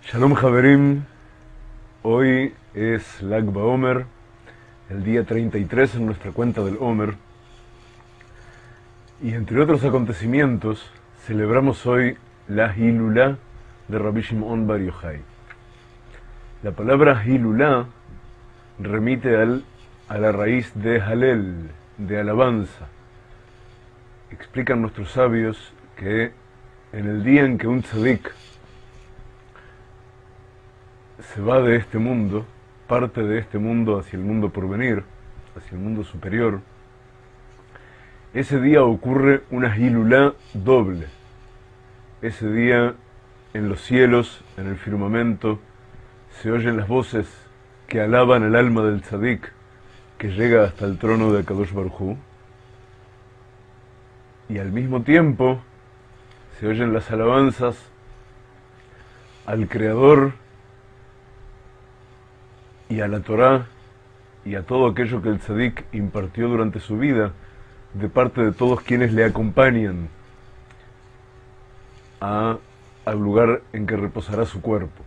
Shalom Haverim, hoy es Lag BaOmer, el día 33 en nuestra cuenta del Omer, y entre otros acontecimientos celebramos hoy la Hilulá de Rabbi Shimon Bar Yochai. La palabra Hilulá remite a la raíz de Halel, de alabanza. Explican nuestros sabios que en el día en que un tzadik se va de este mundo, parte de este mundo hacia el mundo por venir, hacia el mundo superior, ese día ocurre una hilulá doble. Ese día en los cielos, en el firmamento, se oyen las voces que alaban el alma del tzadik que llega hasta el trono de Akadosh Baruj Hu, y al mismo tiempo se oyen las alabanzas al Creador y a la Torá y a todo aquello que el tzadik impartió durante su vida de parte de todos quienes le acompañan al lugar en que reposará su cuerpo.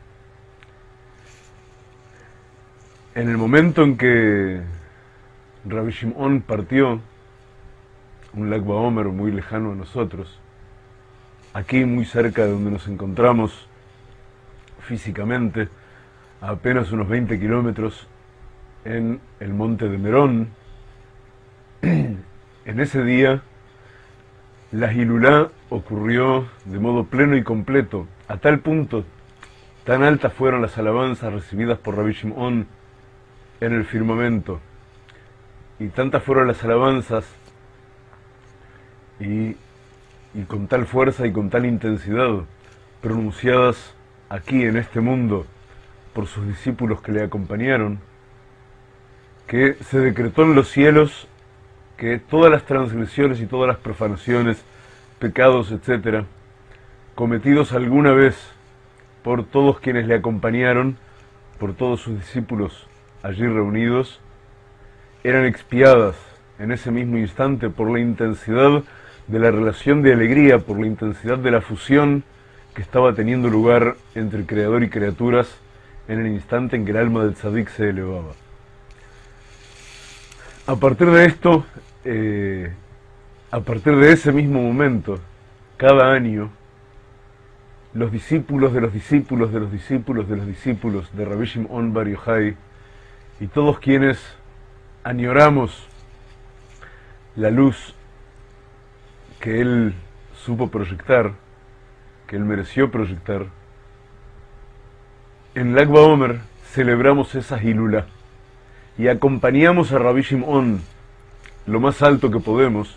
En el momento en que Rabbi Shimon partió, un Lag BaOmer muy lejano a nosotros, aquí muy cerca de donde nos encontramos físicamente, a apenas unos 20 kilómetros, en el monte de Merón. En ese día la Hilulá ocurrió de modo pleno y completo, a tal punto, tan altas fueron las alabanzas recibidas por Rabbi Shimon en el firmamento, y tantas fueron las alabanzas y con tal fuerza y con tal intensidad pronunciadas aquí en este mundo por sus discípulos que le acompañaron, que se decretó en los cielos que todas las transgresiones y todas las profanaciones, pecados, etc., cometidos alguna vez por todos quienes le acompañaron, por todos sus discípulos allí reunidos, eran expiadas en ese mismo instante por la intensidad de la relación de alegría, por la intensidad de la fusión que estaba teniendo lugar entre Creador y criaturas en el instante en que el alma del tzadik se elevaba. A partir de esto, a partir de ese mismo momento, cada año, los discípulos de los discípulos de los discípulos de los discípulos de Rabbi Shimon Bar Yochai y todos quienes añoramos la luz que él supo proyectar, que él mereció proyectar, en Lag BaOmer celebramos esa Hilulá y acompañamos a Rabbi Shimon lo más alto que podemos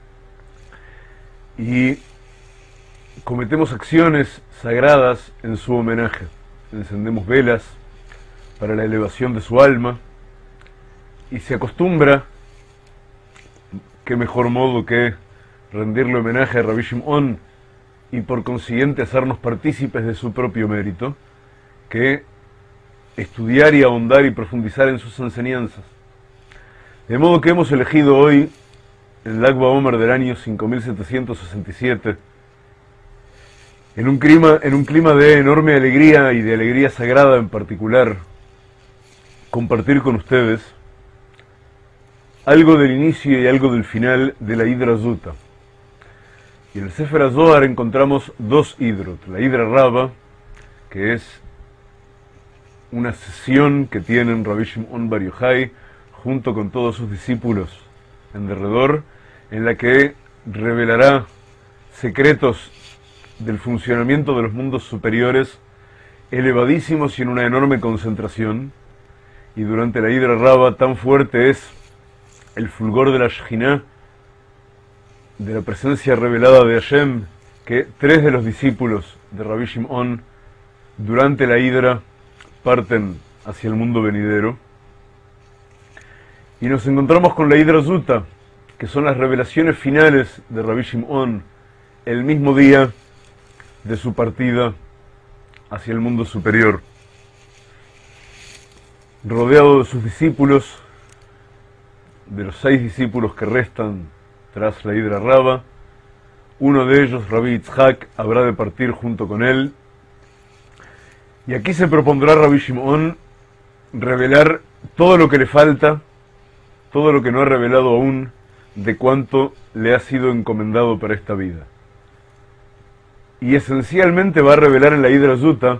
y cometemos acciones sagradas en su homenaje. Encendemos velas para la elevación de su alma y se acostumbra, qué mejor modo que rendirle homenaje a Rabbi Shimon y por consiguiente hacernos partícipes de su propio mérito, que estudiar y ahondar y profundizar en sus enseñanzas. De modo que hemos elegido hoy, en Lag BaOmer del año 5767, en un clima de enorme alegría y de alegría sagrada en particular, compartir con ustedes algo del inicio y algo del final de la Hidra Zuta. Y en el Sefer HaZohar encontramos dos Hidrot, la Hidra Rabba, que es una sesión que tienen Rabbi Shimon Bar Yochai junto con todos sus discípulos en derredor, en la que revelará secretos del funcionamiento de los mundos superiores elevadísimos y en una enorme concentración. Y durante la Hidra Rabba tan fuerte es el fulgor de la Shejinah, de la presencia revelada de Hashem, que 3 de los discípulos de Rabbi Shimon durante la Hidra parten hacia el mundo venidero, y nos encontramos con la Hidra Zuta, que son las revelaciones finales de Rabbi Shimon el mismo día de su partida hacia el mundo superior. Rodeado de sus discípulos, de los 6 discípulos que restan tras la Hidra Rabba, uno de ellos, Rabbi Yitzhak, habrá de partir junto con él, Y aquí se propondrá Rabbi Shimon revelar todo lo que le falta, todo lo que no ha revelado aún, de cuánto le ha sido encomendado para esta vida. Y esencialmente va a revelar en la Hidra Zuta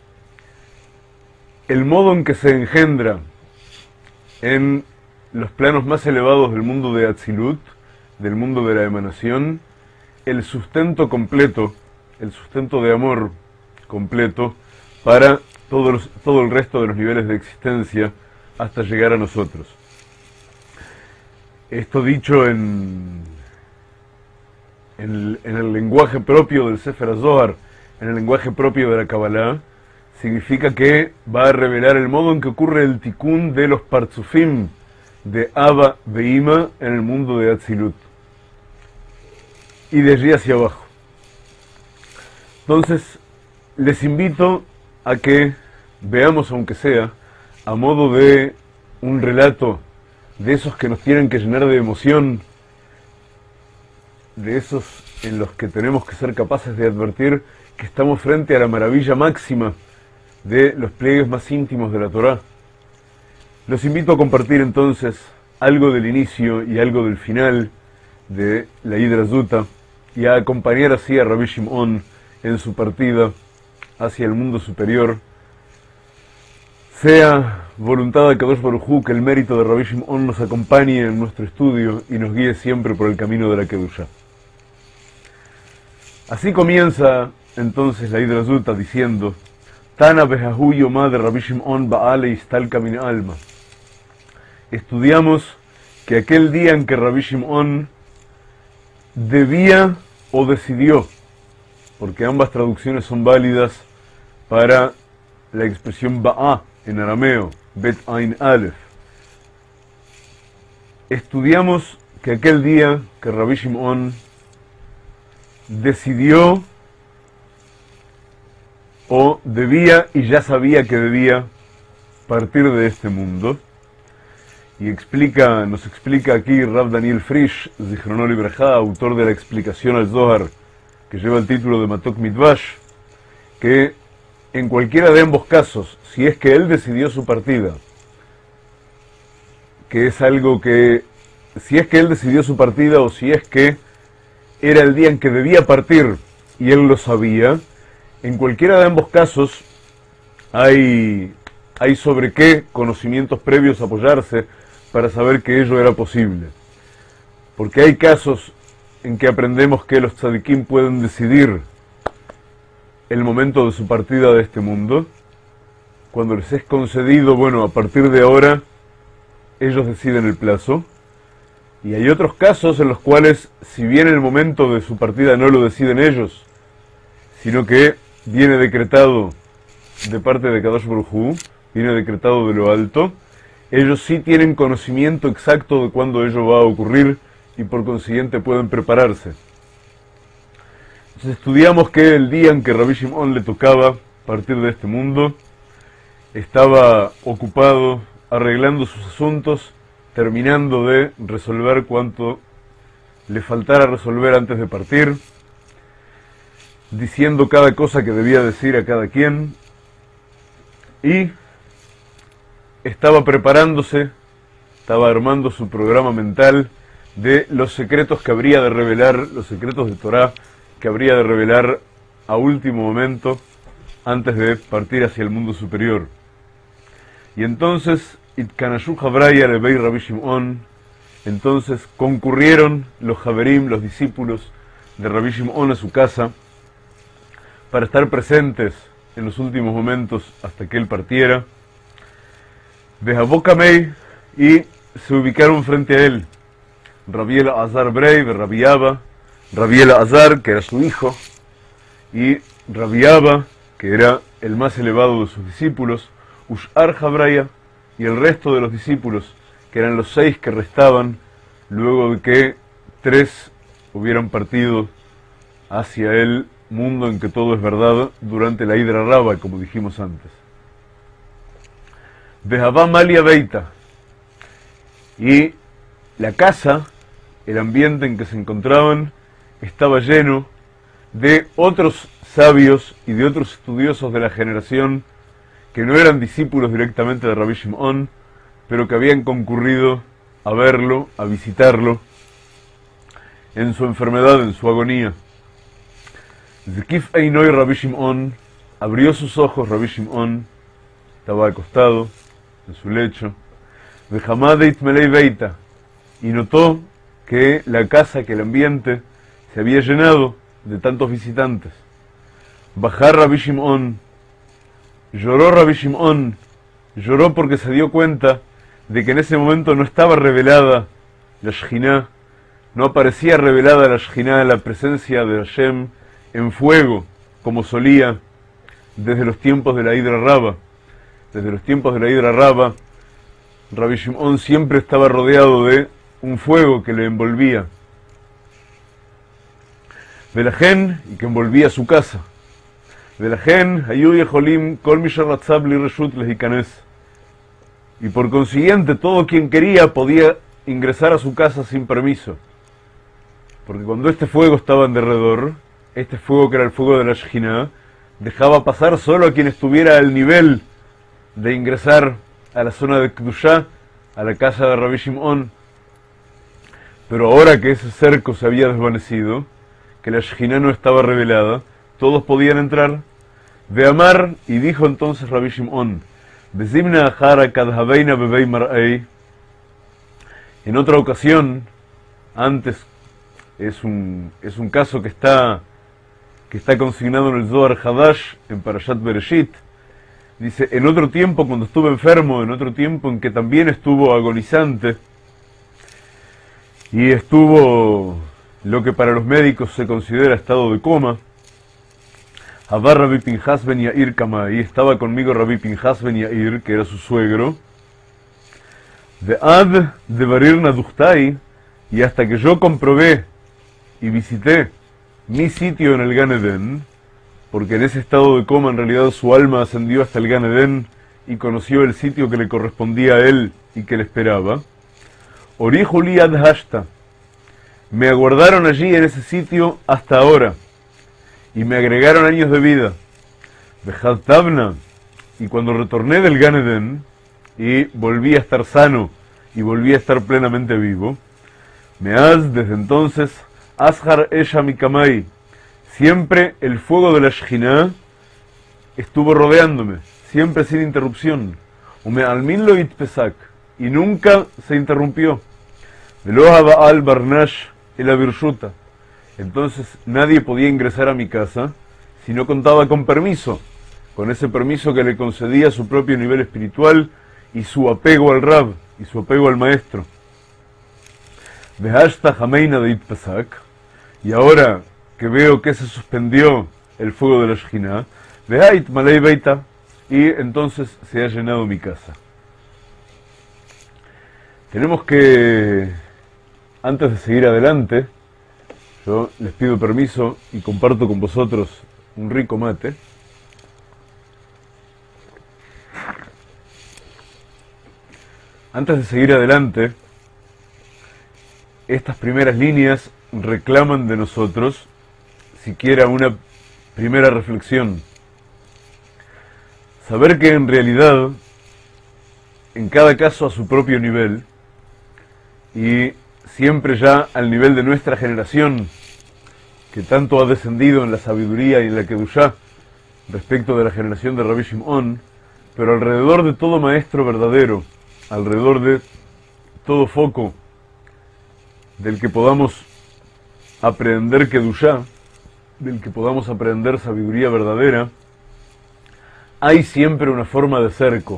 el modo en que se engendra en los planos más elevados del mundo de Atzilut, del mundo de la emanación, el sustento completo, el sustento de amor completo para todo el resto de los niveles de existencia hasta llegar a nosotros. Esto dicho en el lenguaje propio del Sefer HaZohar, en el lenguaje propio de la Kabbalah, significa que va a revelar el modo en que ocurre el tikkun de los partzufim de Abba e Ima en el mundo de Atzilut. Y de allí hacia abajo. Entonces, les invito a que veamos, aunque sea, a modo de un relato de esos que nos tienen que llenar de emoción, de esos en los que tenemos que ser capaces de advertir que estamos frente a la maravilla máxima de los pliegues más íntimos de la Torá. Los invito a compartir entonces algo del inicio y algo del final de la Hidra Zuta y a acompañar así a Rabbi Shimon en su partida hacia el mundo superior. Sea voluntad de Kadosh Baruj Hu que el mérito de Rabbi Shimon nos acompañe en nuestro estudio y nos guíe siempre por el camino de la Kedusha. Así comienza entonces la Hidra Zuta diciendo: Tana behahu yomá de Rabbi Shimon ba'ale istalka min alma. Estudiamos que aquel día en que Rabbi Shimon debía o decidió, porque ambas traducciones son válidas para la expresión ba'a en arameo, bet ain alef. Estudiamos que aquel día que Rabbi Shimon decidió o debía y ya sabía que debía partir de este mundo. Y nos explica aquí Rav Daniel Frisch, Zichrono Libraja, autor de la explicación al Zohar, que lleva el título de Matok Midvash, que en cualquiera de ambos casos, si es que él decidió su partida, que es algo que, si es que él decidió su partida o si es que era el día en que debía partir y él lo sabía, en cualquiera de ambos casos hay sobre qué conocimientos previos apoyarse para saber que ello era posible. Porque hay casos en que aprendemos que los tzadikim pueden decidir el momento de su partida de este mundo, cuando les es concedido, bueno, a partir de ahora, ellos deciden el plazo. Y hay otros casos en los cuales, si bien el momento de su partida no lo deciden ellos, sino que viene decretado de parte de Kadosh Baruj Hu, viene decretado de lo alto, ellos sí tienen conocimiento exacto de cuándo ello va a ocurrir y por consiguiente pueden prepararse. Entonces estudiamos que el día en que Rabbi Shimon le tocaba partir de este mundo, estaba ocupado arreglando sus asuntos, terminando de resolver cuanto le faltara resolver antes de partir, diciendo cada cosa que debía decir a cada quien, y estaba preparándose, estaba armando su programa mental de los secretos que habría de revelar, los secretos de Torah que habría de revelar a último momento antes de partir hacia el mundo superior. Y entonces, Itkanashu Habraya Lebei Rabbi Shimon, entonces concurrieron los Haverim, los discípulos de Rabbi Shimon a su casa, para estar presentes en los últimos momentos hasta que él partiera. Bejabokamei, y se ubicaron frente a él Rabbi Elazar Brei, Rabbi Abba, Rabbi Elazar, que era su hijo, y Rabbi Abba, que era el más elevado de sus discípulos, Ushar Habraya, y el resto de los discípulos, que eran los 6 que restaban, luego de que 3 hubieran partido hacia el mundo en que todo es verdad durante la Hidra Rabba, como dijimos antes. Behavá Malia Beita, y la casa, el ambiente en que se encontraban, estaba lleno de otros sabios y de otros estudiosos de la generación que no eran discípulos directamente de Rabbi Shimon, pero que habían concurrido a verlo, a visitarlo, en su enfermedad, en su agonía. Zekif Einoy Rabbi Shimon, abrió sus ojos Rabbi Shimon, estaba acostado en su lecho, Vehamad Melei Beita, y notó que la casa, que el ambiente, se había llenado de tantos visitantes. Bajar Rabbi Shimon, lloró Rabbi Shimon, lloró porque se dio cuenta de que en ese momento no estaba revelada la Shejinah, no aparecía revelada la Shejinah, la presencia de Hashem en fuego, como solía desde los tiempos de la Hidra Rabba. Desde los tiempos de la Hidra Rabba, Rabbi Shimon siempre estaba rodeado de un fuego que le envolvía, Velajen, y que envolvía su casa. Velajen, Hayu Yeholim, Kol Mi Sheratzah Bli Reshut Lehikanes. Y por consiguiente, todo quien quería podía ingresar a su casa sin permiso. Porque cuando este fuego estaba en derredor, este fuego que era el fuego de la Shejinah, dejaba pasar solo a quien estuviera al nivel de ingresar a la zona de Kedushá, a la casa de Rabbi Shimon. Pero ahora que ese cerco se había desvanecido, que la Shejinah no estaba revelada, todos podían entrar. De Amar, y dijo entonces Rabbi Shimon, Bezimna Ahara Kadhabeina Bebei Mar'ei. En otra ocasión, antes, es un caso que está consignado en el Zohar Hadash, en Parashat Bereshit. Dice, en otro tiempo, cuando estuve enfermo, en otro tiempo en que también estuvo agonizante, y estuvo lo que para los médicos se considera estado de coma, Abar Rabbi Pinhas ben Yair Kama, y estaba conmigo Rabbi Pinhas ben Yair, que era su suegro, de Ad de Barir Naduchtai, y hasta que yo comprobé y visité mi sitio en el Gan Eden, porque en ese estado de coma en realidad su alma ascendió hasta el Gan Eden y conoció el sitio que le correspondía a él y que le esperaba. Ori Juli Ad Hashta, me aguardaron allí en ese sitio hasta ahora, y me agregaron años de vida. Bejad Tabna, y cuando retorné del Gan Eden, y volví a estar sano, y volví a estar plenamente vivo, Meaz, desde entonces, Ashar Esha Mikamai, siempre el fuego de la Shejinah estuvo rodeándome, siempre sin interrupción. Ume Almin lo Itpesak, y nunca se interrumpió. Veloha Baal Barnash el Abirshuta. Entonces nadie podía ingresar a mi casa si no contaba con permiso, con ese permiso que le concedía su propio nivel espiritual y su apego al Rab, y su apego al maestro. Vehashta Hameina de Itpesak, y ahora que veo que se suspendió el fuego de la Shejinah, Vehait Malei Beita, y entonces se ha llenado mi casa. Tenemos que, antes de seguir adelante, yo les pido permiso y comparto con vosotros un rico mate. Antes de seguir adelante, estas primeras líneas reclaman de nosotros siquiera una primera reflexión. Saber que en realidad, en cada caso a su propio nivel, y siempre ya al nivel de nuestra generación, que tanto ha descendido en la sabiduría y en la Kedushá respecto de la generación de Rabbi Shimon, pero alrededor de todo maestro verdadero, alrededor de todo foco del que podamos aprender Kedushá, del que podamos aprender sabiduría verdadera, hay siempre una forma de cerco,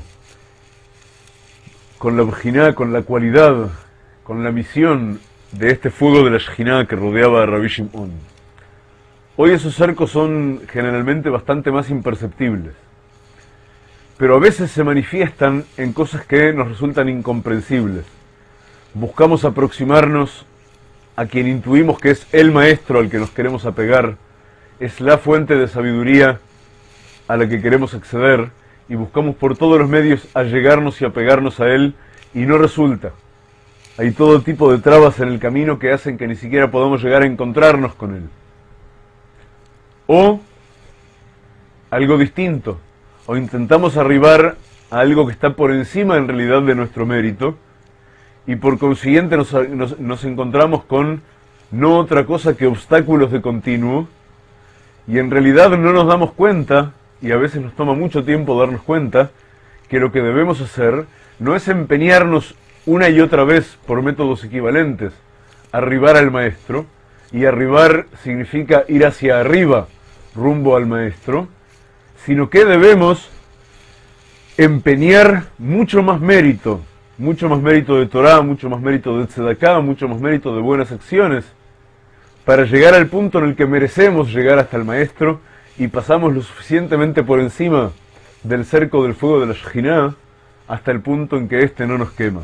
con la Bjiná, con la cualidad, con la misión de este fuego de la Shejinah que rodeaba a Rabbi Shimon. Hoy esos cercos son generalmente bastante más imperceptibles, pero a veces se manifiestan en cosas que nos resultan incomprensibles. Buscamos aproximarnos a quien intuimos que es el maestro al que nos queremos apegar, es la fuente de sabiduría a la que queremos acceder, y buscamos por todos los medios allegarnos y apegarnos a él, y no resulta. Hay todo tipo de trabas en el camino que hacen que ni siquiera podamos llegar a encontrarnos con él. O algo distinto, o intentamos arribar a algo que está por encima en realidad de nuestro mérito, y por consiguiente nos encontramos con no otra cosa que obstáculos de continuo, y en realidad no nos damos cuenta, y a veces nos toma mucho tiempo darnos cuenta, que lo que debemos hacer no es empeñarnos una y otra vez por métodos equivalentes, arribar al maestro, y arribar significa ir hacia arriba, rumbo al maestro, sino que debemos empeñar mucho más mérito de Torah, mucho más mérito de Tzedaká, mucho más mérito de buenas acciones, para llegar al punto en el que merecemos llegar hasta el maestro y pasamos lo suficientemente por encima del cerco del fuego de la Shejinah hasta el punto en que éste no nos quema.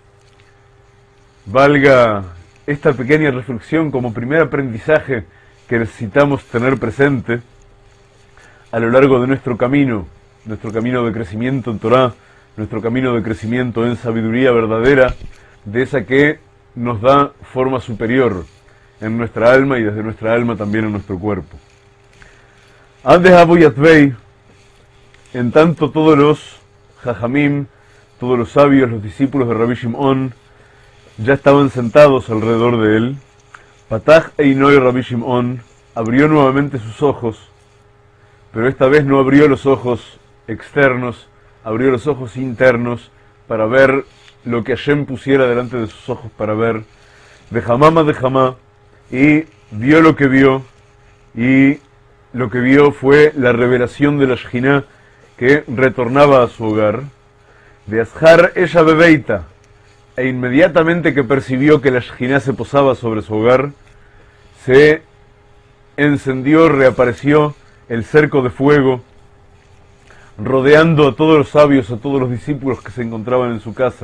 Valga esta pequeña reflexión como primer aprendizaje que necesitamos tener presente a lo largo de nuestro camino de crecimiento en Torah, nuestro camino de crecimiento en sabiduría verdadera, de esa que nos da forma superior en nuestra alma y desde nuestra alma también en nuestro cuerpo. Andes Abu Yatvei, en tanto todos los Jajamim, todos los sabios, los discípulos de Rabbi Shimon, ya estaban sentados alrededor de él. Patach Einoi Rabbi Shimon abrió nuevamente sus ojos, pero esta vez no abrió los ojos externos, abrió los ojos internos para ver lo que Hashem pusiera delante de sus ojos para ver, de Hamama de Hamá, y vio lo que vio, y lo que vio fue la revelación de la Shejinah que retornaba a su hogar, de Ashar ella bebeita, e inmediatamente que percibió que la Shejinah se posaba sobre su hogar, se encendió, reapareció el cerco de fuego, rodeando a todos los sabios, a todos los discípulos que se encontraban en su casa.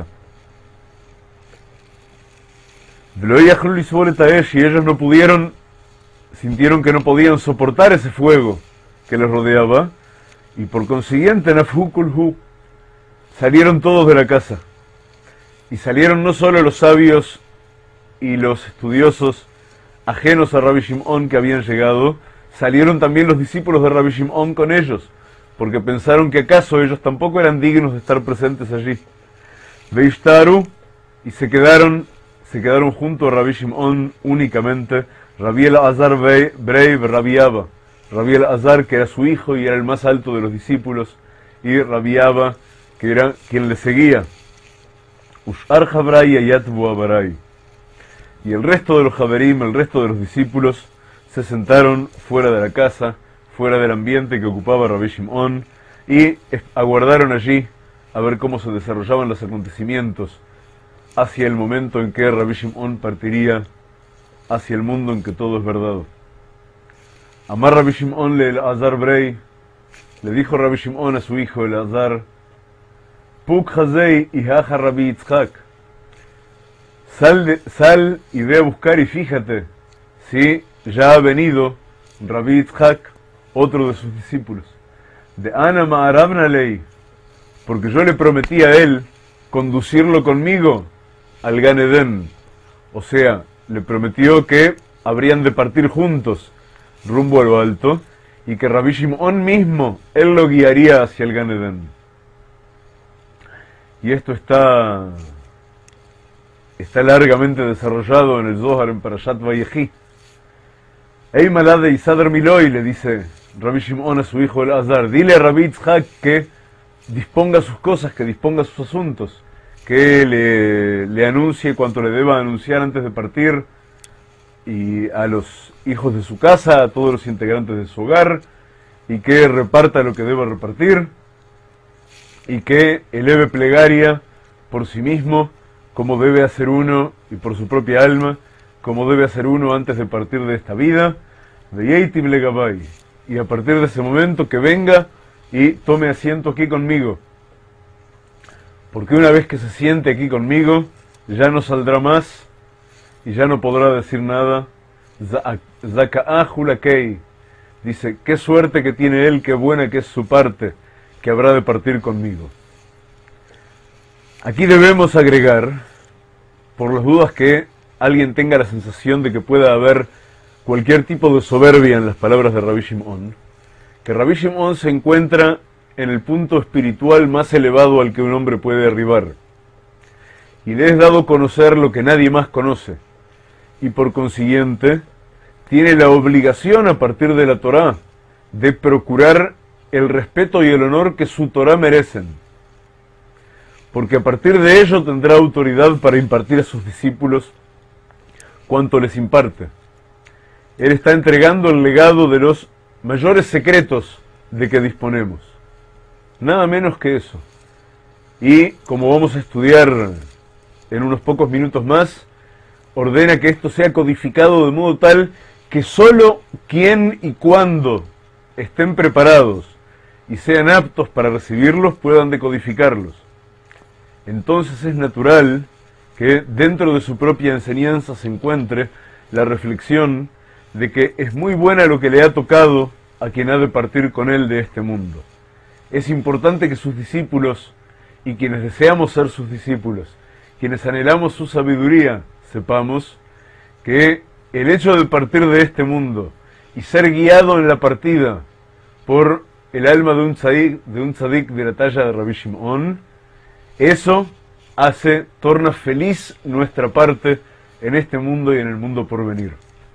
Y ellos no pudieron, sintieron que no podían soportar ese fuego que les rodeaba, y por consiguiente, Nafukulhu, salieron todos de la casa. Y salieron no solo los sabios y los estudiosos ajenos a Rabbi Shimon que habían llegado, salieron también los discípulos de Rabbi Shimon con ellos, porque pensaron que acaso ellos tampoco eran dignos de estar presentes allí. Veishtaru, y se quedaron junto a Rabbi Shimon únicamente Rabbi Elazar Brei Rabbi Abba, Rabbi Elazar, que era su hijo y era el más alto de los discípulos, y Rabbi Abba, que era quien le seguía. Ushar Jabrai Ayatbu Abarai. Y el resto de los Javerim, el resto de los discípulos, se sentaron fuera de la casa, fuera del ambiente que ocupaba Rabbi Shimon, y aguardaron allí a ver cómo se desarrollaban los acontecimientos hacia el momento en que Rabbi Shimon partiría hacia el mundo en que todo es verdad. Amar Rabbi Shimon le Elazar Brei, le dijo Rabbi Shimon a su hijo Elazar, Puk Hazei y Haja Rabbi Yitzhak, sal y ve a buscar y fíjate si ya ha venido Rabbi Yitzhak, otro de sus discípulos. De Ana Ma'arabna Lei, porque yo le prometí a él conducirlo conmigo al Gan Eden, o sea, le prometió que habrían de partir juntos rumbo a lo alto y que Rabbi Shimon mismo, él lo guiaría hacia el Gan Eden. Y esto está largamente desarrollado en el Zohar, en Parashat Vayechi. Ey malad de Isadar Miloi, le dice Rabbi Shimon a su hijo Elazar, dile a Rabbi Yitzhak que disponga sus cosas, que disponga sus asuntos, que le anuncie cuanto le deba anunciar antes de partir, y a los hijos de su casa, a todos los integrantes de su hogar, y que reparta lo que deba repartir, y que eleve plegaria por sí mismo, como debe hacer uno, y por su propia alma, como debe hacer uno antes de partir de esta vida, y a partir de ese momento que venga y tome asiento aquí conmigo, porque una vez que se siente aquí conmigo, ya no saldrá más, y ya no podrá decir nada. Zaka'ahulakei, dice, qué suerte que tiene él, qué buena que es su parte, que habrá de partir conmigo. Aquí debemos agregar, por las dudas que alguien tenga la sensación de que pueda haber cualquier tipo de soberbia en las palabras de Rabbi Shimon, que Rabbi Shimon se encuentra en el punto espiritual más elevado al que un hombre puede arribar. Y le es dado conocer lo que nadie más conoce. Y por consiguiente, tiene la obligación a partir de la Torá de procurar el respeto y el honor que su Torá merecen. Porque a partir de ello tendrá autoridad para impartir a sus discípulos cuanto les imparte. Él está entregando el legado de los mayores secretos de que disponemos. Nada menos que eso. Y como vamos a estudiar en unos pocos minutos más, ordena que esto sea codificado de modo tal que sólo quien y cuando estén preparados y sean aptos para recibirlos puedan decodificarlos. Entonces es natural que dentro de su propia enseñanza se encuentre la reflexión de que es muy buena lo que le ha tocado a quien ha de partir con él de este mundo. Es importante que sus discípulos y quienes deseamos ser sus discípulos, quienes anhelamos su sabiduría, sepamos que el hecho de partir de este mundo y ser guiado en la partida por el alma de un tzadik de la talla de Rabbi Shimon, eso torna feliz nuestra parte en este mundo y en el mundo por venir.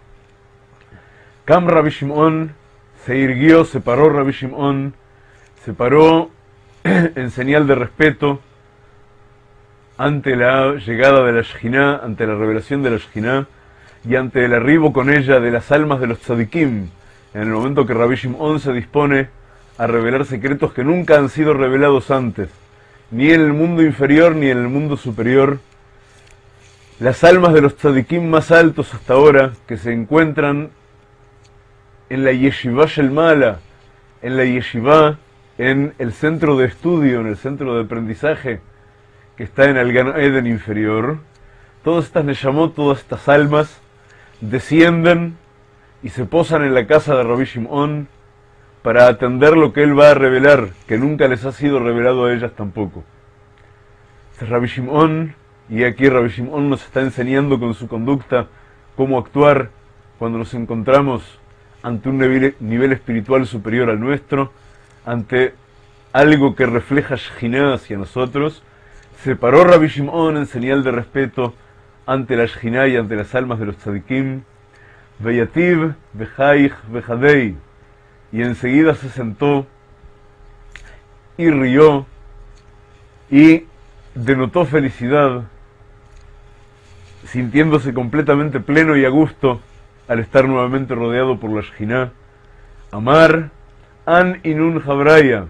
Cam Rabbi Shimon, se irguió, se paró Rabbi Shimon, se paró en señal de respeto ante la llegada de la Shejinah, ante la revelación de la Shejinah y ante el arribo con ella de las almas de los tzadikim, en el momento que Rabbi Shimon se dispone a revelar secretos que nunca han sido revelados antes, ni en el mundo inferior ni en el mundo superior. Las almas de los tzadikim más altos hasta ahora, que se encuentran en la Yeshiva Shel Mala, en la Yeshiva, en el centro de estudio, en el centro de aprendizaje, que está en el Gan Eden inferior, todas estas Neshamot, todas estas almas, descienden y se posan en la casa de Rabbi Shimon para atender lo que él va a revelar, que nunca les ha sido revelado a ellas tampoco. Este es Rabbi Shimon, y aquí Rabbi Shimon nos está enseñando con su conducta cómo actuar cuando nos encontramos ante un nivel espiritual superior al nuestro, ante algo que refleja Shejinah hacia nosotros. Se paró Rabbi Shimon en señal de respeto ante la Shejinah y ante las almas de los tzadikim, Veyativ, Vejaich, Vejadei, y enseguida se sentó y rió y denotó felicidad, sintiéndose completamente pleno y a gusto al estar nuevamente rodeado por la Shejinah. Amar, An Inun Jabraya,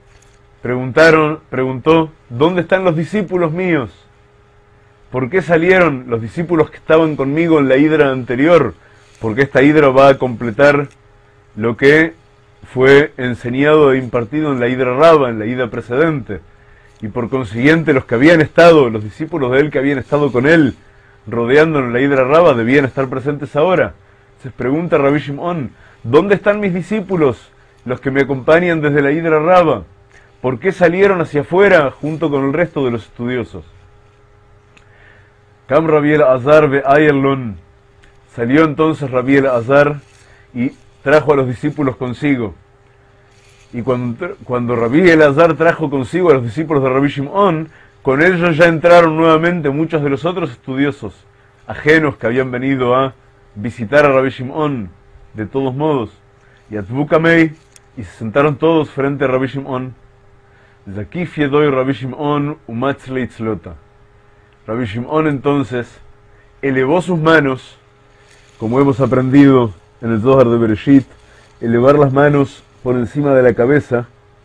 preguntó, ¿dónde están los discípulos míos? ¿Por qué salieron los discípulos que estaban conmigo en la hidra anterior? Porque esta hidra va a completar lo que fue enseñado e impartido en la hidra Raba, en la hidra precedente. Y por consiguiente los que habían estado, los discípulos de él que habían estado con él, rodeándolo en la hidra Raba, debían estar presentes ahora. Se pregunta Rabbi Shimon, ¿dónde están mis discípulos, los que me acompañan desde la hidra Raba? ¿Por qué salieron hacia afuera junto con el resto de los estudiosos? Cam Rabbi Elazar ve Ayerlon. Salió entonces Rabbi Elazar y trajo a los discípulos consigo. Y cuando Rabbi Elazar trajo consigo a los discípulos de Rabbi Shimon, con ellos ya entraron nuevamente muchos de los otros estudiosos ajenos que habían venido a visitar a Rabbi Shimon de todos modos. Y Atbukamei, y se sentaron todos frente a Rabbi Shimon. Zakif Yedoy Rabbi Shimon Umatzle Itzlota. Rabbi Shimon entonces elevó sus manos, como hemos aprendido en el Zohar de Bereshit, elevar las manos por encima de la cabeza,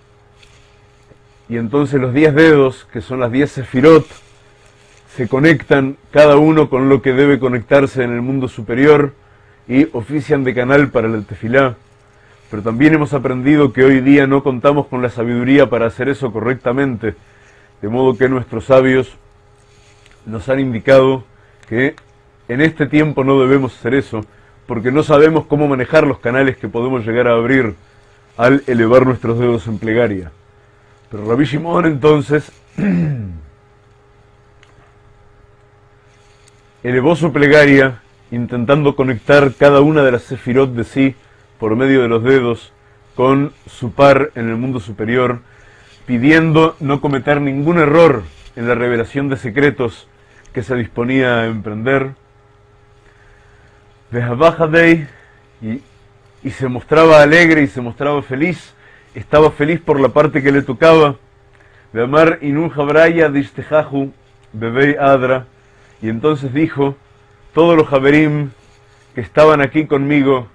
y entonces los 10 dedos, que son las 10 sefirot, se conectan cada uno con lo que debe conectarse en el mundo superior y ofician de canal para la tefilá. Pero también hemos aprendido que hoy día no contamos con la sabiduría para hacer eso correctamente, de modo que nuestros sabios nos han indicado que en este tiempo no debemos hacer eso, porque no sabemos cómo manejar los canales que podemos llegar a abrir al elevar nuestros dedos en plegaria. Pero Rabbi Shimon entonces elevó su plegaria intentando conectar cada una de las sefirot de sí por medio de los dedos con su par en el mundo superior, pidiendo no cometer ningún error en la revelación de secretos que se disponía a emprender. Y se mostraba alegre y se mostraba feliz, estaba feliz por la parte que le tocaba. Beamar inun jabraya distejahu bebei adra, y entonces dijo: todos los javerim que estaban aquí conmigo,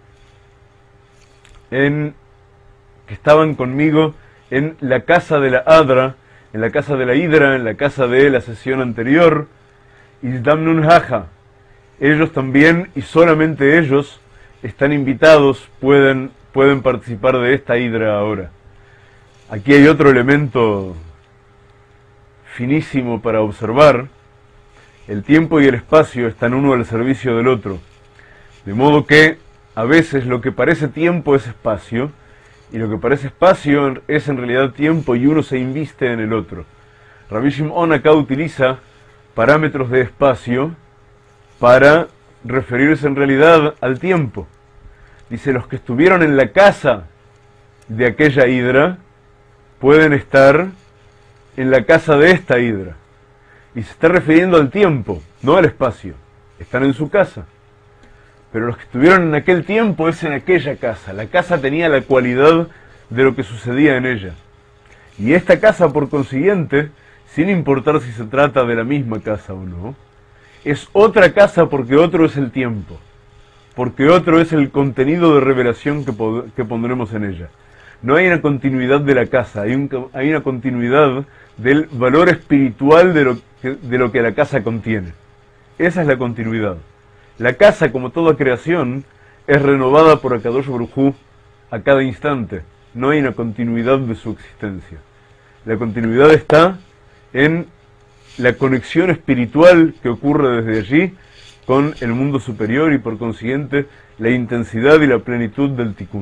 que estaban conmigo en la casa de la Adra, en la casa de la Hidra, en la casa de la sesión anterior, Izdamnun Haja, ellos también, y solamente ellos, están invitados, pueden participar de esta Hidra ahora. Aquí hay otro elemento finísimo para observar. El tiempo y el espacio están uno al servicio del otro, de modo que a veces lo que parece tiempo es espacio, y lo que parece espacio es en realidad tiempo, y uno se inviste en el otro. Rabbi Shimon acá utiliza parámetros de espacio para referirse en realidad al tiempo. Dice: los que estuvieron en la casa de aquella hidra pueden estar en la casa de esta hidra. Y se está refiriendo al tiempo, no al espacio. Están en su casa. Pero los que estuvieron en aquel tiempo es en aquella casa. La casa tenía la cualidad de lo que sucedía en ella. Y esta casa, por consiguiente, sin importar si se trata de la misma casa o no, es otra casa porque otro es el tiempo, porque otro es el contenido de revelación que pondremos en ella. No hay una continuidad de la casa, hay una continuidad del valor espiritual de lo que la casa contiene. Esa es la continuidad. La casa, como toda creación, es renovada por Akadosh Baruj Hu a cada instante. No hay una continuidad de su existencia. La continuidad está en la conexión espiritual que ocurre desde allí con el mundo superior y por consiguiente la intensidad y la plenitud del tikkun.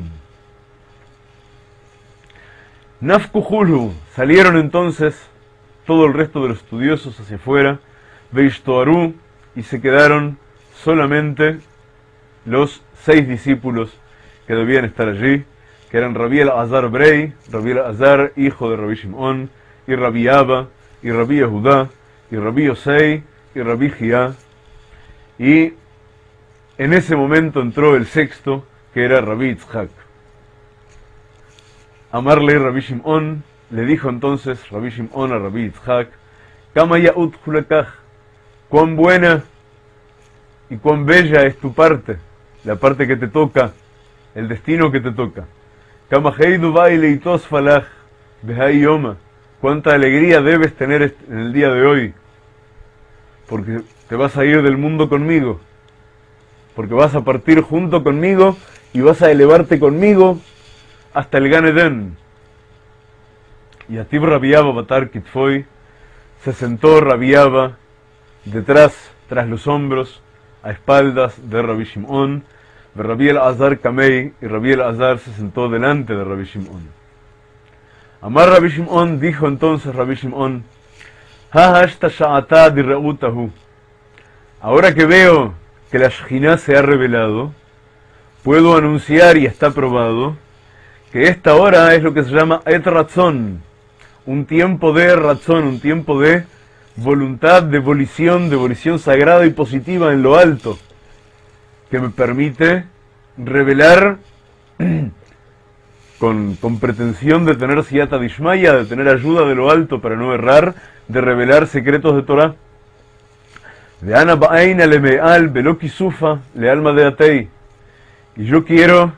Nafkuhulu, salieron entonces todo el resto de los estudiosos hacia afuera, Veishtoaru, y se quedaron solamente los 6 discípulos que debían estar allí, que eran Rabbi Elazar Brei, Rabbi Elazar, hijo de Rabbi Shimon, y Rabbi Abba, y Rabbi Yehudá, y Rabbi Yosei, y Rabbi Gia. Y en ese momento entró el sexto, que era Rabbi Yitzhak. Amarle Rabbi Shimon, le dijo entonces Rabbi Shimon a Rabbi Yitzhak: Kama ya'ut hulakaj, cuán buena y cuán bella es tu parte, la parte que te toca, el destino que te toca. Kama heidu baile y tos falaj, behai yoma, cuánta alegría debes tener en el día de hoy, porque te vas a ir del mundo conmigo, porque vas a partir junto conmigo y vas a elevarte conmigo hasta el Gan Eden. Y Atib Rabbi Abba Batar Kitfoy, se sentó Rabbi Abba tras los hombros, a espaldas de Rabbi Shimon, de Rabbi Elazar Kamei, y Rabbi Elazar se sentó delante de Rabbi Shimon. Amar Rabbi Shimon, dijo entonces Rabbi Shimon: Ha hashta sha'ata dirreutahu. Ahora que veo que la Shejinah se ha revelado, puedo anunciar, y está probado, que esta hora es lo que se llama Et Ratzon, un tiempo de razón, un tiempo de voluntad, de volición sagrada y positiva en lo alto, que me permite revelar con pretensión de tener siyata dishmaya, de tener ayuda de lo alto para no errar, de revelar secretos de Torah. De Ana Ba'aina le me'al velo kisufa le alma de Atei. Y yo quiero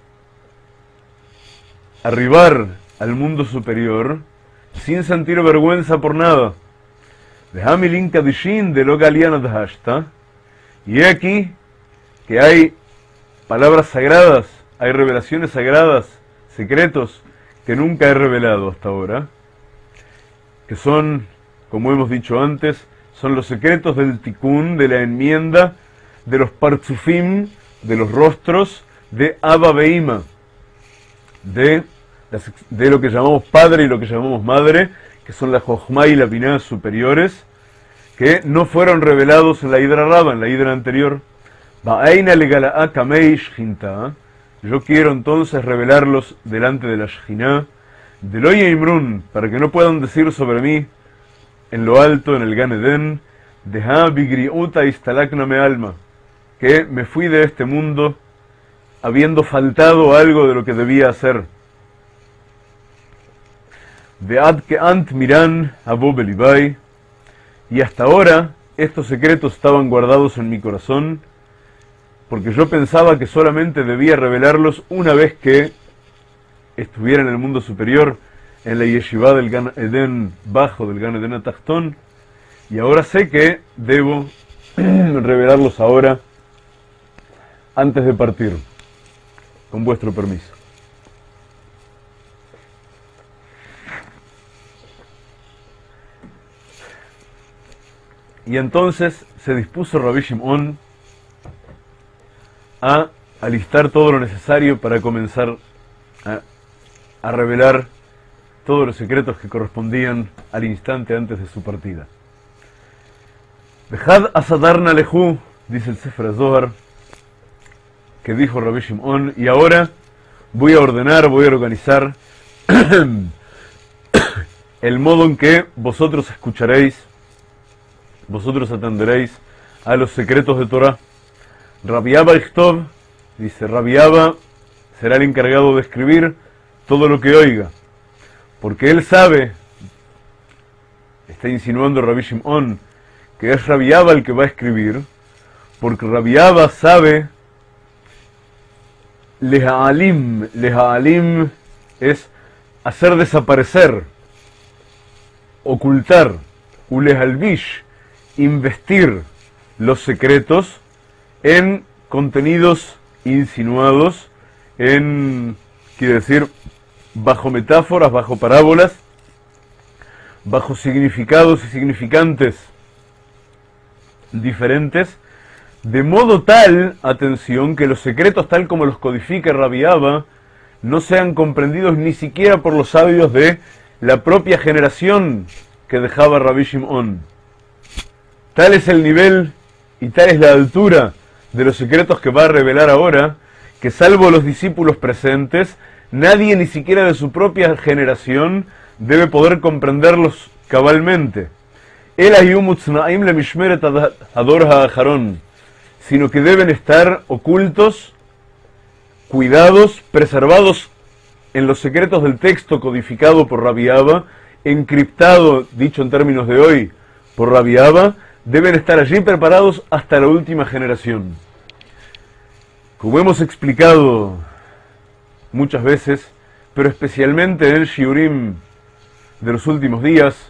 arribar al mundo superior sin sentir vergüenza por nada. De Hamilin Kadishin de lo Galiana Dhashta. Y he aquí que hay palabras sagradas, hay revelaciones sagradas, secretos que nunca he revelado hasta ahora, que son, como hemos dicho antes, son los secretos del tikkun, de la enmienda, de los partzufim, de los rostros, de Abba Beima, de lo que llamamos padre y lo que llamamos madre, que son la Jochma y la Binah superiores, que no fueron revelados en la Hidra Rabba, en la Hidra anterior. Ba'aina legala'a kamei shchinta, yo quiero entonces revelarlos delante de la Shejinah, de Lo Yeimrun, para que no puedan decir sobre mí en lo alto, en el Gan Eden, de Ha Bigriuta Istalakna Me Alma, que me fui de este mundo habiendo faltado algo de lo que debía hacer. De Ad que Ant Miran Abo Belibai, y hasta ahora estos secretos estaban guardados en mi corazón, porque yo pensaba que solamente debía revelarlos una vez que estuviera en el mundo superior, en la yeshiva del Gan Eden bajo, del Gan Eden Atachtón, y ahora sé que debo revelarlos ahora, antes de partir, con vuestro permiso. Y entonces se dispuso Rabbi Shimon a alistar todo lo necesario para comenzar a revelar todos los secretos que correspondían al instante antes de su partida. Dejad asadarna lehu, dice el Sefer Zohar, que dijo Rabbi Shimon, y ahora voy a ordenar, voy a organizar el modo en que vosotros escucharéis, vosotros atenderéis a los secretos de Torah. Rabbi Abba Ichtov, dice, Rabbi Abba será el encargado de escribir todo lo que oiga, porque él sabe, está insinuando Rabbi Shimon, que es Rabbi Abba el que va a escribir, porque Rabbi Abba sabe, Leha'alim es hacer desaparecer, ocultar, Ulehalbish, investir los secretos en contenidos insinuados, quiere decir, bajo metáforas, bajo parábolas, bajo significados y significantes diferentes, de modo tal, atención, que los secretos tal como los codifica Rabbi Abba no sean comprendidos ni siquiera por los sabios de la propia generación que dejaba Rabbi Shimon. Tal es el nivel y tal es la altura de los secretos que va a revelar ahora, que salvo los discípulos presentes, nadie ni siquiera de su propia generación debe poder comprenderlos cabalmente. Sino que deben estar ocultos, cuidados, preservados en los secretos del texto codificado por Rabbi Abba, encriptado, dicho en términos de hoy, por Rabbi Abba, deben estar allí preparados hasta la última generación. Como hemos explicado muchas veces, pero especialmente en el Shiurim de los últimos días,